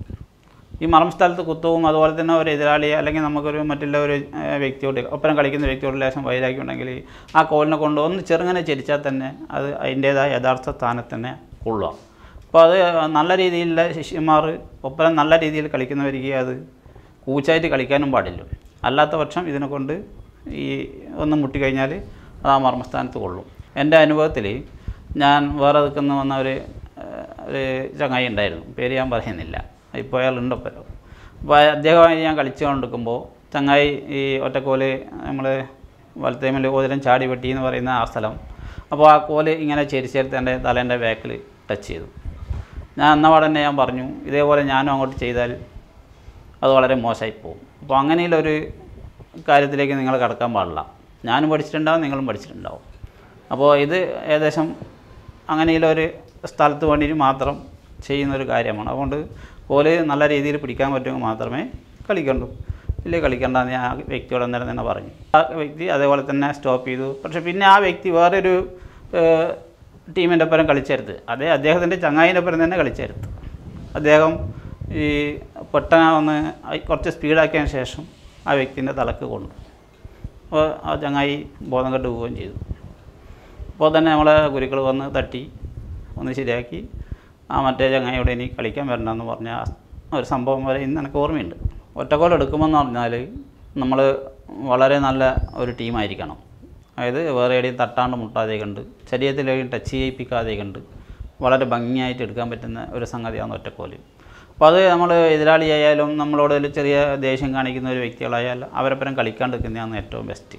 ഈ മർമ്മസ്ഥലത്ത് കുത്തവും അതുപോലെ തന്നെ ഒരു എതിരാളി അല്ലെങ്കിൽ നമുക്കൊരു മറ്റുള്ള ഒരു വ്യക്തിയോട് ഒപ്പം കളിക്കുന്ന വ്യക്തിയോട് ലേശം വൈരാഗ്യം ഉണ്ടെങ്കിൽ ആ കോലിനെ കൊണ്ട് ഒന്ന് ചെറുങ്ങനെ ചരിച്ചാൽ തന്നെ അത് അതിൻ്റേതായ യഥാർത്ഥ സ്ഥാനത്ത് തന്നെ കൊള്ളുക. അപ്പോൾ അത് നല്ല രീതിയിലുള്ള ശിഷ്യന്മാർ ഒപ്പം നല്ല രീതിയിൽ കളിക്കുന്നവർക്ക് അത് കൂച്ചായിട്ട് കളിക്കാനും പാടില്ല. അല്ലാത്ത പക്ഷം ഇതിനെ കൊണ്ട് ഈ ഒന്ന് മുട്ടിക്കഴിഞ്ഞാൽ അത് ആ മർമ്മസ്ഥാനത്ത് കൊള്ളും. എൻ്റെ അനുഭവത്തിൽ ഞാൻ വേറെ നിൽക്കുന്ന വന്ന ഒരു ഒരു ചങ്ങായി ഉണ്ടായിരുന്നു, പേര് ഞാൻ പറയുന്നില്ല, ഇപ്പോൾ അയാൾ ഉണ്ടപ്പല്ലോ. അപ്പോൾ അദ്ദേഹമായി ഞാൻ കളിച്ചുകൊണ്ടിരിക്കുമ്പോൾ ചങ്ങായി ഈ ഒറ്റക്കോല് നമ്മൾ വലത്തേമൽ ഓതിരം ചാടി വെട്ടി എന്ന് പറയുന്ന ആ സ്ഥലം. അപ്പോൾ ആ കോല് ഇങ്ങനെ ചെരിച്ചെടുത്ത് എൻ്റെ തലേൻ്റെ ബാക്കിൽ ടച്ച് ചെയ്തു. ഞാൻ എന്നപാടെ തന്നെ ഞാൻ പറഞ്ഞു, ഇതേപോലെ ഞാനും അങ്ങോട്ട് ചെയ്താൽ അത് വളരെ മോശമായി പോകും. അപ്പോൾ അങ്ങനെയുള്ളൊരു കാര്യത്തിലേക്ക് നിങ്ങൾ കടക്കാൻ പാടില്ല. ഞാനും പഠിച്ചിട്ടുണ്ടാവും, നിങ്ങളും പഠിച്ചിട്ടുണ്ടാവും. അപ്പോൾ ഇത് ഏകദേശം അങ്ങനെയുള്ളൊരു സ്ഥലത്ത് വേണ്ടിയിട്ട് മാത്രം ചെയ്യുന്നൊരു കാര്യമാണ്. അതുകൊണ്ട് കോല് നല്ല രീതിയിൽ പിടിക്കാൻ പറ്റുമെങ്കിൽ മാത്രമേ കളിക്കണ്ടൂ, ഇല്ലേ കളിക്കണ്ടെന്ന് ഞാൻ ആ വ്യക്തിയോട് അന്നേരം തന്നെ പറഞ്ഞു. ആ വ്യക്തി അതേപോലെ തന്നെ സ്റ്റോപ്പ് ചെയ്തു. പക്ഷേ പിന്നെ ആ വ്യക്തി വേറൊരു ടീമിൻ്റെ ഒപ്പം കളിച്ചെടുത്ത്, അതേ അദ്ദേഹത്തിൻ്റെ ചങ്ങായിൻ്റെ ഒപ്പം തന്നെ കളിച്ചെടുത്ത്. അദ്ദേഹം ഈ പെട്ടെന്ന് ഒന്ന് കുറച്ച് സ്പീഡാക്കിയതിന് ശേഷം ആ വ്യക്തിൻ്റെ തലക്ക് കൊണ്ടു. അപ്പോൾ ആ ചങ്ങായി ബോധം കെട്ട് പോവുകയും ചെയ്തു. അപ്പോൾ തന്നെ നമ്മളെ ഗുരുക്കൾ വന്ന് തട്ടി ഒന്ന് ശരിയാക്കി ആ മറ്റേ ചങ്ങായിയോട് ഇനി കളിക്കാൻ വരണ്ടെന്ന് പറഞ്ഞ ഒരു സംഭവം വരെ ഇന്ന് എനിക്ക് ഓർമ്മയുണ്ട്. ഒറ്റക്കോൽ എടുക്കുമെന്ന് പറഞ്ഞാൽ നമ്മൾ വളരെ നല്ല ഒരു ടീമായിരിക്കണം. അതായത് വേറെ എവിടെയും തട്ടാണ്ട് മുട്ടാതെ കണ്ട് ശരീരത്തിലെവിടെയും ടച്ച് ചെയ്യിപ്പിക്കാതെ കണ്ട് വളരെ ഭംഗിയായിട്ട് എടുക്കാൻ പറ്റുന്ന ഒരു സംഗതിയാണ് ഒറ്റക്കോൽ. അപ്പോൾ അത് നമ്മൾ എതിരാളിയായാലും നമ്മളോട് ചെറിയ ദേഷ്യം കാണിക്കുന്ന ഒരു വ്യക്തികളായാലും അവരെപ്പരം കളിക്കാണ്ടിരിക്കുന്നതാണ് ഏറ്റവും ബെസ്റ്റ്.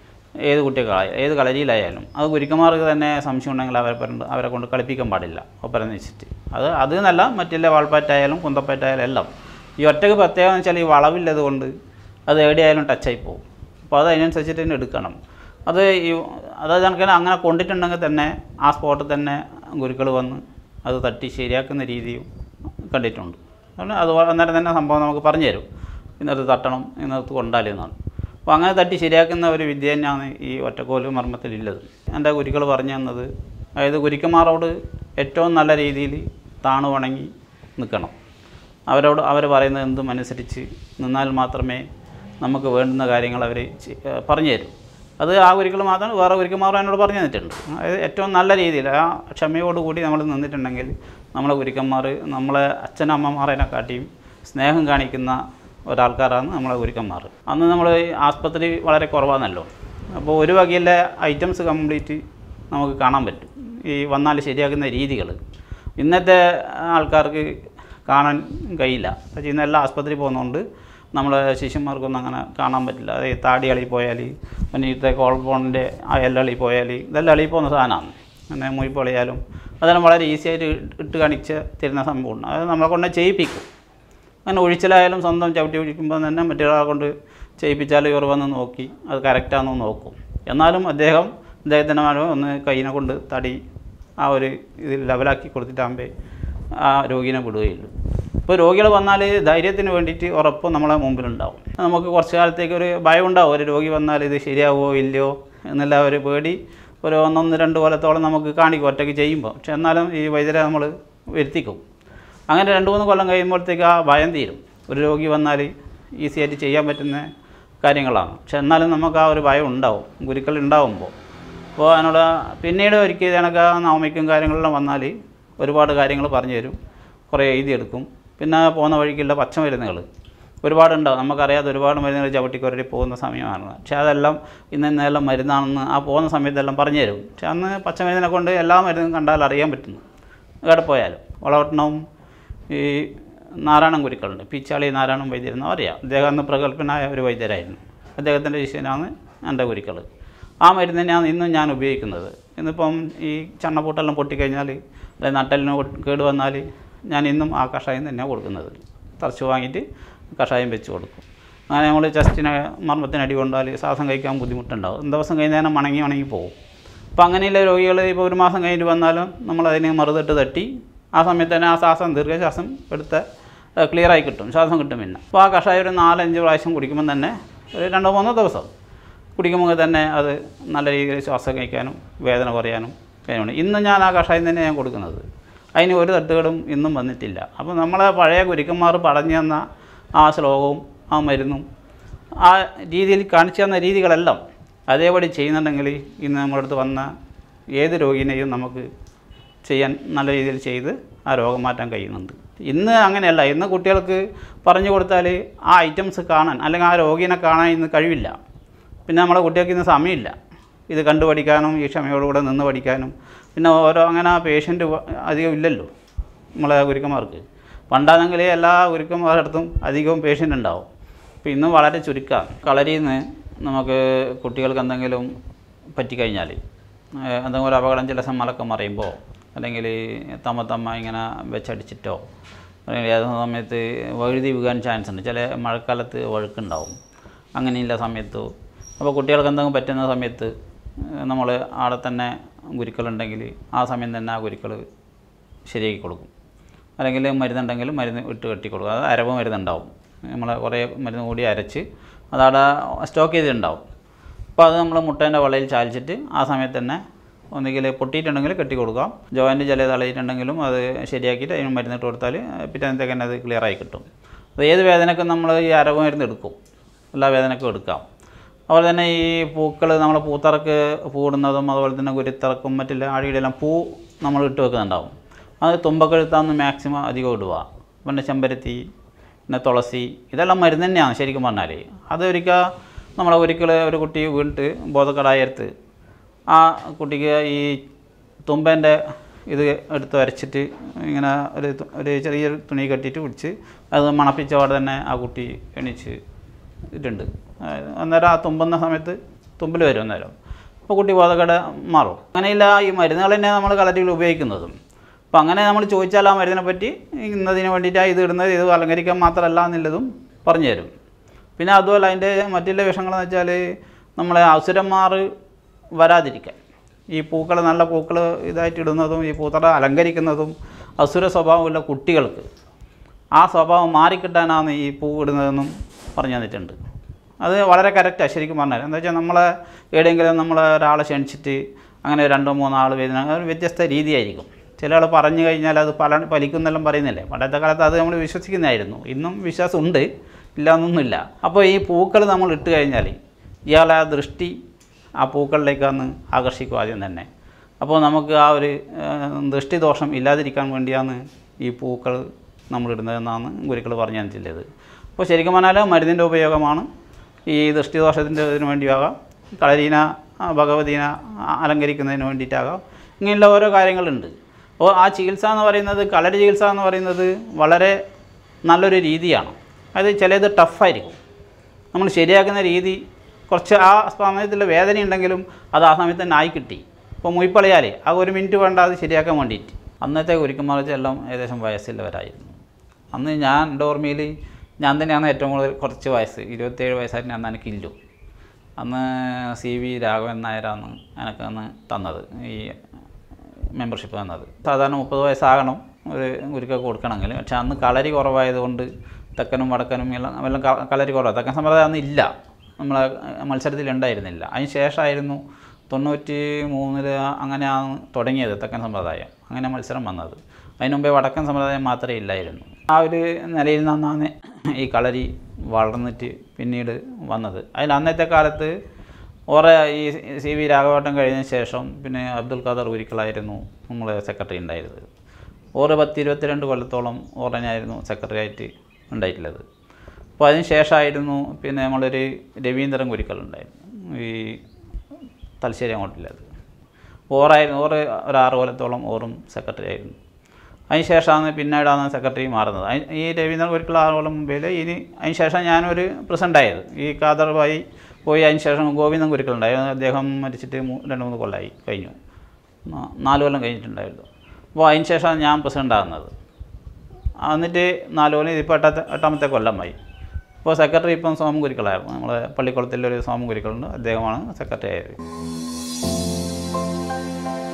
ഏത് കുട്ടികളായാലും ഏത് കളരിയിലായാലും അത് ഗുരുക്കന്മാർക്ക് തന്നെ സംശയം ഉണ്ടെങ്കിൽ അവരെ അവരെ കൊണ്ട് കളിപ്പിക്കാൻ പാടില്ല ഒപ്പരം വെച്ചിട്ട്. അത് അത് എന്നല്ല, മറ്റുള്ള വാൾപ്പാറ്റായാലും കുന്തപ്പാറ്റായാലും എല്ലാം. ഈ ഒറ്റക്ക് പ്രത്യേകം എന്ന് വെച്ചാൽ ഈ വളവില്ലത് കൊണ്ട് അത് എവിടെയായാലും ടച്ചായി പോകും. അപ്പോൾ അത് അതിനനുസരിച്ചിട്ട് തന്നെ എടുക്കണം. അത് ഈ അതായത് കണക്കിന് അങ്ങനെ കൊണ്ടിട്ടുണ്ടെങ്കിൽ തന്നെ ആ സ്പോട്ടിൽ തന്നെ ഗുരുക്കൾ വന്ന് അത് തട്ടി ശരിയാക്കുന്ന രീതിയും കണ്ടിട്ടുണ്ട്. അതുകൊണ്ട് അതുപോലെ അന്നേരം തന്നെ സംഭവം നമുക്ക് പറഞ്ഞു തരും, ഇന്നത്തെ തട്ടണം, ഇന്നത്തെ കൊണ്ടാലെന്നാണ്. അപ്പോൾ അങ്ങനെ തട്ടി ശരിയാക്കുന്ന ഒരു വിദ്യ തന്നെയാണ് ഈ ഒറ്റക്കോല് മർമ്മത്തിലുള്ളത്. എൻ്റെ ഗുരുക്കൾ പറഞ്ഞു തന്നത്, അതായത് ഗുരുക്കന്മാരോട് ഏറ്റവും നല്ല രീതിയിൽ താണു വണങ്ങി നിൽക്കണം. അവരോട് അവർ പറയുന്നത് എന്തും അനുസരിച്ച് നിന്നാൽ മാത്രമേ നമുക്ക് വേണ്ടുന്ന കാര്യങ്ങൾ അവർ പറഞ്ഞു തരും. അത് ആ ഗുരുക്കൾ മാത്രമാണ്, വേറെ ഗുരുക്കന്മാരും എന്നോട് പറഞ്ഞു തന്നിട്ടുണ്ട്. അതായത് ഏറ്റവും നല്ല രീതിയിൽ ആ ക്ഷമയോടുകൂടി നമ്മൾ നിന്നിട്ടുണ്ടെങ്കിൽ നമ്മളെ ഗുരുക്കന്മാർ നമ്മളെ അച്ഛനമ്മമാരെക്കാട്ടിയും സ്നേഹം കാണിക്കുന്ന ഒരാൾക്കാരാണ് നമ്മളെ ഗുരുക്കന്മാർ. അന്ന് നമ്മൾ ആസ്പത്രി വളരെ കുറവാണല്ലോ. അപ്പോൾ ഒരു വകയിലെ ഐറ്റംസ് കംപ്ലീറ്റ് നമുക്ക് കാണാൻ പറ്റും, ഈ വന്നാൽ ശരിയാക്കുന്ന രീതികൾ. ഇന്നത്തെ ആൾക്കാർക്ക് കാണാൻ കഴിയില്ല. പക്ഷേ ഇന്ന് എല്ലാ ആസ്പത്രി പോകുന്നതുകൊണ്ട് നമ്മളെ ശിഷ്യന്മാർക്കൊന്നും അങ്ങനെ കാണാൻ പറ്റില്ല. അതായത് താടി അളി പോയാൽ, പിന്നെ ഇത്തെ കോൾബോണിൻ്റെ ആ എല്ലളി പോയാൽ, ഇതെല്ലാം അളി പോകുന്ന സാധനമാണ്. അങ്ങനെ മുയിപ്പൊളിയാലും അതെല്ലാം വളരെ ഈസി ആയിട്ട് ഇട്ട് കാണിച്ച് തരുന്ന സംഭവമുണ്ട്. അത് നമ്മളെ കൊണ്ട് ചെയ്യിപ്പിക്കും. അങ്ങനെ ഒഴിച്ചിലായാലും സ്വന്തം ചവിട്ടി ഒഴിക്കുമ്പോൾ തന്നെ മറ്റൊരാളെ കൊണ്ട് ചെയ്യിപ്പിച്ചാൽ ഇവർ വന്ന് നോക്കി അത് കറക്റ്റാണെന്ന് നോക്കും. എന്നാലും അദ്ദേഹം അദ്ദേഹത്തിൻ്റെ ഒന്ന് കയ്യിനെ കൊണ്ട് തടി ആ ഒരു ഇതിൽ ലെവലാക്കി കൊടുത്തിട്ടാകുമ്പോൾ ആ രോഗീനെ വിടുകയുള്ളൂ. ഇപ്പോൾ രോഗികൾ വന്നാൽ ധൈര്യത്തിന് വേണ്ടിയിട്ട് ഉറപ്പും നമ്മളെ മുമ്പിലുണ്ടാവും. നമുക്ക് കുറച്ച് കാലത്തേക്ക് ഒരു ഭയം ഉണ്ടാവും, ഒരു രോഗി വന്നാൽ ഇത് ശരിയാവുമോ ഇല്ലയോ എന്നുള്ള ഒരു പേടി ഒരു ഒന്നൊന്ന് രണ്ട് കൊല്ലത്തോളം നമുക്ക് കാണിക്കും ഒറ്റയ്ക്ക് ചെയ്യുമ്പോൾ. പക്ഷെ എന്നാലും ഈ വൈദ്യരെ നമ്മൾ വരുത്തിക്കും. അങ്ങനെ രണ്ട് മൂന്ന് കൊല്ലം കഴിയുമ്പോഴത്തേക്ക് ആ ഭയം തീരും. ഒരു രോഗി വന്നാൽ ഈസി ആയിട്ട് ചെയ്യാൻ പറ്റുന്ന കാര്യങ്ങളാണ്. പക്ഷെ എന്നാലും നമുക്ക് ആ ഒരു ഭയം ഉണ്ടാവും ഗുരുക്കൾ ഉണ്ടാവുമ്പോൾ. അപ്പോൾ അതിനോട് പിന്നീട് ഒരിക്കൽ കണക്ക് നവമിക്കും കാര്യങ്ങളെല്ലാം വന്നാൽ ഒരുപാട് കാര്യങ്ങൾ പറഞ്ഞു തരും, കുറേ എഴുതിയെടുക്കും. പിന്നെ പോകുന്ന വഴിക്കുള്ള പച്ചമരുന്നുകൾ ഒരുപാടുണ്ടാവും. നമുക്കറിയാതെ ഒരുപാട് മരുന്നുകൾ ചവിട്ടിക്കൊരടി പോകുന്ന സമയമാണ്. പക്ഷേ അതെല്ലാം ഇന്ന് ഇന്നെല്ലാം മരുന്നാണെന്ന് ആ പോകുന്ന സമയത്തെല്ലാം പറഞ്ഞു തരും. പക്ഷെ അന്ന് പച്ചമരുന്നിനെ കൊണ്ട് എല്ലാ മരുന്നും കണ്ടാൽ അറിയാൻ പറ്റുന്നു. എവിടെ പോയാലും വളവട്ടണവും ഈ നാരായണൻ ഗുരുക്കളുണ്ട്, പിച്ചാളി നാരായണൻ വൈദ്യരെന്ന് അറിയാം. അദ്ദേഹം അന്ന് പ്രഗത്ഭനായ ഒരു വൈദ്യരായിരുന്നു. അദ്ദേഹത്തിൻ്റെ ശിഷ്യനാണ് എൻ്റെ ഗുരുക്കൾ. ആ മരുന്ന് തന്നെയാണ് ഇന്നും ഞാൻ ഉപയോഗിക്കുന്നത്. ഇന്നിപ്പം ഈ ചണ്ണപ്പൂട്ടെല്ലാം പൊട്ടിക്കഴിഞ്ഞാൽ അല്ലെങ്കിൽ നട്ടലിന് കേട് വന്നാൽ ഞാൻ ഇന്നും ആ കഷായം തന്നെയാണ് കൊടുക്കുന്നത്. തറച്ച് വാങ്ങിയിട്ട് കഷായം വെച്ച് കൊടുക്കും. അങ്ങനെ നമ്മൾ ചെസ്റ്റിന് മർമ്മത്തിന് അടി കൊണ്ടാൽ ശ്വാസം കഴിക്കാൻ ബുദ്ധിമുട്ടുണ്ടാവും. ദിവസം കഴിഞ്ഞാൽ മണങ്ങി മണങ്ങി പോകും. അപ്പോൾ അങ്ങനെയുള്ള രോഗികൾ ഇപ്പോൾ ഒരു മാസം കഴിഞ്ഞിട്ട് വന്നാലും നമ്മളതിന് മറുതിട്ട് തട്ടി ആ സമയത്ത് തന്നെ ആ ശ്വാസം ദീർഘശ്വാസം എടുത്ത് ക്ലിയറായി കിട്ടും, ശ്വാസം കിട്ടും. പിന്നെ അപ്പോൾ ആ കഷായം ഒരു നാലഞ്ച് പ്രാവശ്യം കുടിക്കുമ്പം തന്നെ ഒരു രണ്ടോ മൂന്നോ ദിവസം കുടിക്കുമ്പോൾ തന്നെ അത് നല്ല രീതിയിൽ ശ്വാസം കഴിക്കാനും വേദന കുറയാനും കഴിയുന്നുണ്ട്. ഇന്ന് ഞാൻ ആ കഷായം തന്നെ ഞാൻ കൊടുക്കുന്നത്. അതിന് ഒരു തട്ടുകളും ഇന്നും വന്നിട്ടില്ല. അപ്പോൾ നമ്മളെ പഴയ ഗുരുക്കന്മാർ പറഞ്ഞു തന്ന ആ ശ്ലോകവും ആ മരുന്നും ആ രീതിയിൽ കാണിച്ചു തന്ന രീതികളെല്ലാം അതേപടി ചെയ്യുന്നുണ്ടെങ്കിൽ ഇന്ന് നമ്മുടെ അടുത്ത് വന്ന ഏത് രോഗിനെയും നമുക്ക് ചെയ്യാൻ നല്ല രീതിയിൽ ചെയ്ത് ആ രോഗം മാറ്റാൻ കഴിയുന്നുണ്ട്. ഇന്ന് അങ്ങനെയല്ല. ഇന്ന് കുട്ടികൾക്ക് പറഞ്ഞു കൊടുത്താൽ ആ ഐറ്റംസ് കാണാൻ അല്ലെങ്കിൽ ആ രോഗീനെ കാണാൻ ഇന്ന് കഴിവില്ല. പിന്നെ നമ്മളെ കുട്ടികൾക്ക് ഇന്ന് സമയമില്ല ഇത് കണ്ടു പഠിക്കാനും ഈ ക്ഷമയോടുകൂടെ നിന്ന് പഠിക്കാനും. പിന്നെ ഓരോ അങ്ങനെ ആ പേഷ്യൻ്റ് അധികം ഇല്ലല്ലോ നമ്മളെ ഗുരുക്കന്മാർക്ക്. പണ്ടാണെങ്കിൽ എല്ലാ ഗുരുക്കന്മാരുടെ അടുത്തും അധികവും പേഷ്യൻ്റ് ഉണ്ടാവും. ഇപ്പോൾ ഇന്നും വളരെ ചുരുക്കമാണ്. കളരിയിൽ നിന്ന് നമുക്ക് കുട്ടികൾക്ക് എന്തെങ്കിലും പറ്റിക്കഴിഞ്ഞാൽ, എന്തെങ്കിലും ഒരു അപകടം ചില സമയമൊക്കെ മറിയുമ്പോൾ, അല്ലെങ്കിൽ തമ്മ തമ്മ ഇങ്ങനെ വെച്ചടിച്ചിട്ടോ, അല്ലെങ്കിൽ ഏതെങ്കിലും സമയത്ത് വഴുതി വീകാൻ ചാൻസ് ഉണ്ട്. ചില മഴക്കാലത്ത് വഴുക്കുണ്ടാവും. അങ്ങനെയുള്ള സമയത്ത് അപ്പോൾ കുട്ടികൾക്ക് എന്തെങ്കിലും പറ്റുന്ന സമയത്ത് നമ്മൾ അവിടെ തന്നെ ഗുരുക്കളുണ്ടെങ്കിൽ ആ സമയം തന്നെ ആ ഗുരുക്കൾ ശരിയാക്കി കൊടുക്കും. അല്ലെങ്കിൽ മരുന്നുണ്ടെങ്കിൽ മരുന്ന് ഇട്ട് കെട്ടി കൊടുക്കും. അത് അരവ് മരുന്നുണ്ടാവും. നമ്മൾ കുറേ മരുന്ന് കൂടി അരച്ച് അതവിടെ സ്റ്റോക്ക് ചെയ്തിട്ടുണ്ടാവും. അപ്പോൾ അത് നമ്മൾ മുട്ടേൻ്റെ വളയിൽ ചാലിച്ചിട്ട് ആ സമയത്ത് തന്നെ ഒന്നുകിൽ പൊട്ടിയിട്ടുണ്ടെങ്കിൽ കെട്ടി കൊടുക്കാം. ജോയിൻറ്റ് ചില തളയിട്ടുണ്ടെങ്കിലും അത് ശരിയാക്കിയിട്ട് അതിന് മരുന്നിട്ട് കൊടുത്താൽ പിറ്റേന്നത്തേക്ക് തന്നെ അത് ക്ലിയറായി കിട്ടും. അത് ഏത് വേദനക്കും നമ്മൾ ഈ അരവ് മരുന്ന് എടുക്കും, എല്ലാ വേദനക്കും എടുക്കാം. അതുപോലെ തന്നെ ഈ പൂക്കൾ നമ്മൾ പൂത്തറക്ക് പൂടുന്നതും അതുപോലെ തന്നെ കുരുത്തറക്കും മറ്റുള്ള ആടിയിടെല്ലാം പൂ നമ്മൾ ഇട്ട് വെക്കുന്നുണ്ടാവും. അത് തുമ്പക്കെഴുത്താന്ന് മാക്സിമം അധികം ഇടുക. പിന്നെ ചെമ്പരത്തി, പിന്നെ തുളസി, ഇതെല്ലാം മരുന്ന് തന്നെയാണ് ശരിക്കും പറഞ്ഞാൽ. അതൊരിക്കൽ നമ്മളെ ഒരിക്കൽ ഒരു കുട്ടി വീണിട്ട് ബോധക്കടായടുത്ത് ആ കുട്ടിക്ക് ഈ തുമ്പേൻ്റെ ഇത് എടുത്ത് വരച്ചിട്ട് ഇങ്ങനെ ഒരു ഒരു ചെറിയൊരു തുണി കെട്ടിയിട്ട് പിടിച്ച് അത് മണപ്പിച്ചവിടെ തന്നെ ആ കുട്ടി എണീച്ച് ഇട്ടുണ്ട്. അന്നേരം ആ തുമ്പുന്ന സമയത്ത് തുമ്പിൽ വരും അന്നേരം. അപ്പോൾ കുട്ടി ബോധക്കട മാറും. അങ്ങനെയില്ല ഈ മരുന്നുകൾ തന്നെ നമ്മൾ കളരിയിൽ ഉപയോഗിക്കുന്നതും. അപ്പോൾ അങ്ങനെ നമ്മൾ ചോദിച്ചാൽ ആ മരുന്നിനെ പറ്റി ഇന്നതിന് വേണ്ടിയിട്ടാണ് ഇത് ഇടുന്നത്, ഇത് അലങ്കരിക്കാൻ മാത്രമല്ല എന്നുള്ളതും പറഞ്ഞു തരും. പിന്നെ അതുപോലെ അതിൻ്റെ മറ്റുള്ള വിഷയങ്ങളെന്ന് വെച്ചാൽ നമ്മളെ അസുരന്മാർ വരാതിരിക്കാൻ ഈ പൂക്കൾ നല്ല പൂക്കൾ ഇതായിട്ട് ഇടുന്നതും ഈ പൂത്തറ അലങ്കരിക്കുന്നതും അസുര സ്വഭാവമുള്ള കുട്ടികൾക്ക് ആ സ്വഭാവം മാറിക്കിട്ടാനാണ് ഈ പൂ ഇടുന്നതെന്നും പറഞ്ഞു തന്നിട്ടുണ്ട്. അത് വളരെ കറക്റ്റാണ് ശരിക്കും പറഞ്ഞാൽ. എന്താ വെച്ചാൽ നമ്മളെ എവിടെയെങ്കിലും നമ്മൾ ഒരാളെ ക്ഷണിച്ചിട്ട് അങ്ങനെ രണ്ടോ മൂന്നോ ആൾ വരുന്ന ഒരു വ്യത്യസ്ത രീതിയായിരിക്കും. ചില ആൾ പറഞ്ഞു കഴിഞ്ഞാൽ അത് പല പലിക്കുന്നെല്ലാം പറയുന്നില്ലേ. പണ്ടത്തെ കാലത്ത് അത് നമ്മൾ വിശ്വസിക്കുന്നതായിരുന്നു. ഇന്നും വിശ്വാസമുണ്ട്, ഇല്ലയെന്നൊന്നുമില്ല. അപ്പോൾ ഈ പൂക്കൾ നമ്മൾ ഇട്ട് കഴിഞ്ഞാൽ ഇയാളെ ആ ദൃഷ്ടി ആ പൂക്കളിലേക്കാണ് ആകർഷിക്കും ആദ്യം തന്നെ. അപ്പോൾ നമുക്ക് ആ ഒരു ദൃഷ്ടിദോഷം ഇല്ലാതിരിക്കാൻ വേണ്ടിയാണ് ഈ പൂക്കൾ നമ്മളിടുന്നതെന്നാണ് ഗുരുക്കൾ പറഞ്ഞു തന്നിട്ടുള്ളത്. അപ്പോൾ ശരിക്കും പറഞ്ഞാൽ മരുന്നിൻ്റെ ഉപയോഗമാണ് ഈ ദൃഷ്ടിദോഷത്തിൻ്റെ ഇതിന് വേണ്ടിയാകാം, കളരീന ഭഗവതീന അലങ്കരിക്കുന്നതിന് വേണ്ടിയിട്ടാകാം. ഇങ്ങനെയുള്ള ഓരോ കാര്യങ്ങളുണ്ട്. അപ്പോൾ ആ ചികിത്സ എന്ന് പറയുന്നത്, കളരി ചികിത്സ എന്ന് പറയുന്നത് വളരെ നല്ലൊരു രീതിയാണ്. അത് ചിലത് ടഫായിരിക്കും. നമ്മൾ ശരിയാക്കുന്ന രീതി കുറച്ച് ആ സമയത്തുള്ള വേദന ഉണ്ടെങ്കിലും അത് ആ സമയത്ത് തന്നെ ആയി കിട്ടി. ഇപ്പോൾ മുയിപ്പളയാൽ ആ ഒരു മിനിറ്റ് വേണ്ട അത് ശരിയാക്കാൻ വേണ്ടിയിട്ട്. അന്നത്തെ ഗുരുക്കന്മാർ എല്ലാം ഏകദേശം വയസ്സുള്ളവരായിരുന്നു. അന്ന് ഞാൻ എൻ്റെ ഓർമ്മയിൽ ഞാൻ തന്നെയാണ് ഏറ്റവും കൂടുതൽ കുറച്ച് വയസ്സ്, ഇരുപത്തേഴ് വയസ്സായിട്ട് ഞാൻ എനിക്കില്ലു. അന്ന് സി വി രാഘവൻ നായരാണ് എനിക്ക് അന്ന് തന്നത് ഈ മെമ്പർഷിപ്പ് തന്നത്. സാധാരണ മുപ്പത് വയസ്സാകണം ഒരു ഗുരുക്കൊക്കെ കൊടുക്കണമെങ്കിൽ. പക്ഷേ അന്ന് കളരി കുറവായതുകൊണ്ട് തെക്കനും വടക്കനും എല്ലാം എല്ലാം കളരി കുറവാണ്. തെക്കൻ സമ്പ്രദായം അന്ന് ഇല്ല, നമ്മളെ മത്സരത്തിൽ ഉണ്ടായിരുന്നില്ല. അതിന് ശേഷമായിരുന്നു തൊണ്ണൂറ്റി മൂന്നിൽ അങ്ങനെയാണ് തുടങ്ങിയത് തെക്കൻ സമ്പ്രദായം, അങ്ങനെ മത്സരം വന്നത്. അതിന് മുമ്പേ വടക്കൻ സമ്പ്രദായം മാത്രമേ ഇല്ലായിരുന്നു. ആ ഒരു നിലയിൽ നിന്നാണ് ഈ കളരി വളർന്നിട്ട് പിന്നീട് വന്നത്. അതിൽ അന്നത്തെ കാലത്ത് ഓറെ ഈ സി വി രാഘവട്ടം കഴിഞ്ഞ ശേഷം പിന്നെ അബ്ദുൽ ഖാദർ ഗുരുക്കളായിരുന്നു നമ്മളെ സെക്രട്ടറി ഉണ്ടായിരുന്നത്. ഓറ് പത്ത് ഇരുപത്തിരണ്ട് കൊല്ലത്തോളം ഓറനായിരുന്നു സെക്രട്ടറി ആയിട്ട് ഉണ്ടായിട്ടുള്ളത്. അപ്പോൾ അതിന് ശേഷമായിരുന്നു പിന്നെ നമ്മളൊരു രവീന്ദ്രൻ ഗുരുക്കളുണ്ടായിരുന്നു ഈ തലശ്ശേരി അങ്ങോട്ടില്ലത്. ഓറായിരുന്നു ഓറ് ഒരു ആറ് കൊല്ലത്തോളം ഓറും സെക്രട്ടറി ആയിരുന്നു. അതിന് ശേഷമാണ് പിന്നീടാണ് സെക്രട്ടറി മാറുന്നത്. ഈ രവീന്ദ്രൻ ഗുരുക്കൾ ആറ് കൊല്ലം മുമ്പേ ഇനി അതിന് ശേഷം ഞാനൊരു പ്രസിഡൻ്റ് ആയത്. ഈ ഖാദർ ഭായി പോയി അതിന് ശേഷം ഗോവിന്ദൻ ഗുരുക്കളുണ്ടായിരുന്നു. അദ്ദേഹം മരിച്ചിട്ട് രണ്ട് മൂന്ന് കൊല്ലമായി കഴിഞ്ഞു, നാല് കൊല്ലം കഴിഞ്ഞിട്ടുണ്ടായിരുന്നു. അപ്പോൾ അതിന് ശേഷമാണ് ഞാൻ പ്രസിഡൻ്റ് ആകുന്നത്. എന്നിട്ട് നാല് കൊല്ലം ഇപ്പോൾ എട്ടാമത്തെ എട്ടാമത്തെ കൊല്ലമായി. ഇപ്പോൾ സെക്രട്ടറി ഇപ്പം സോമൻ ഗുരുക്കളായിരുന്നു. നമ്മളെ പള്ളിക്കുളത്തിലൊരു സോമൻ ഗുരുക്കളുണ്ട്, അദ്ദേഹമാണ് സെക്രട്ടറി ആയത്.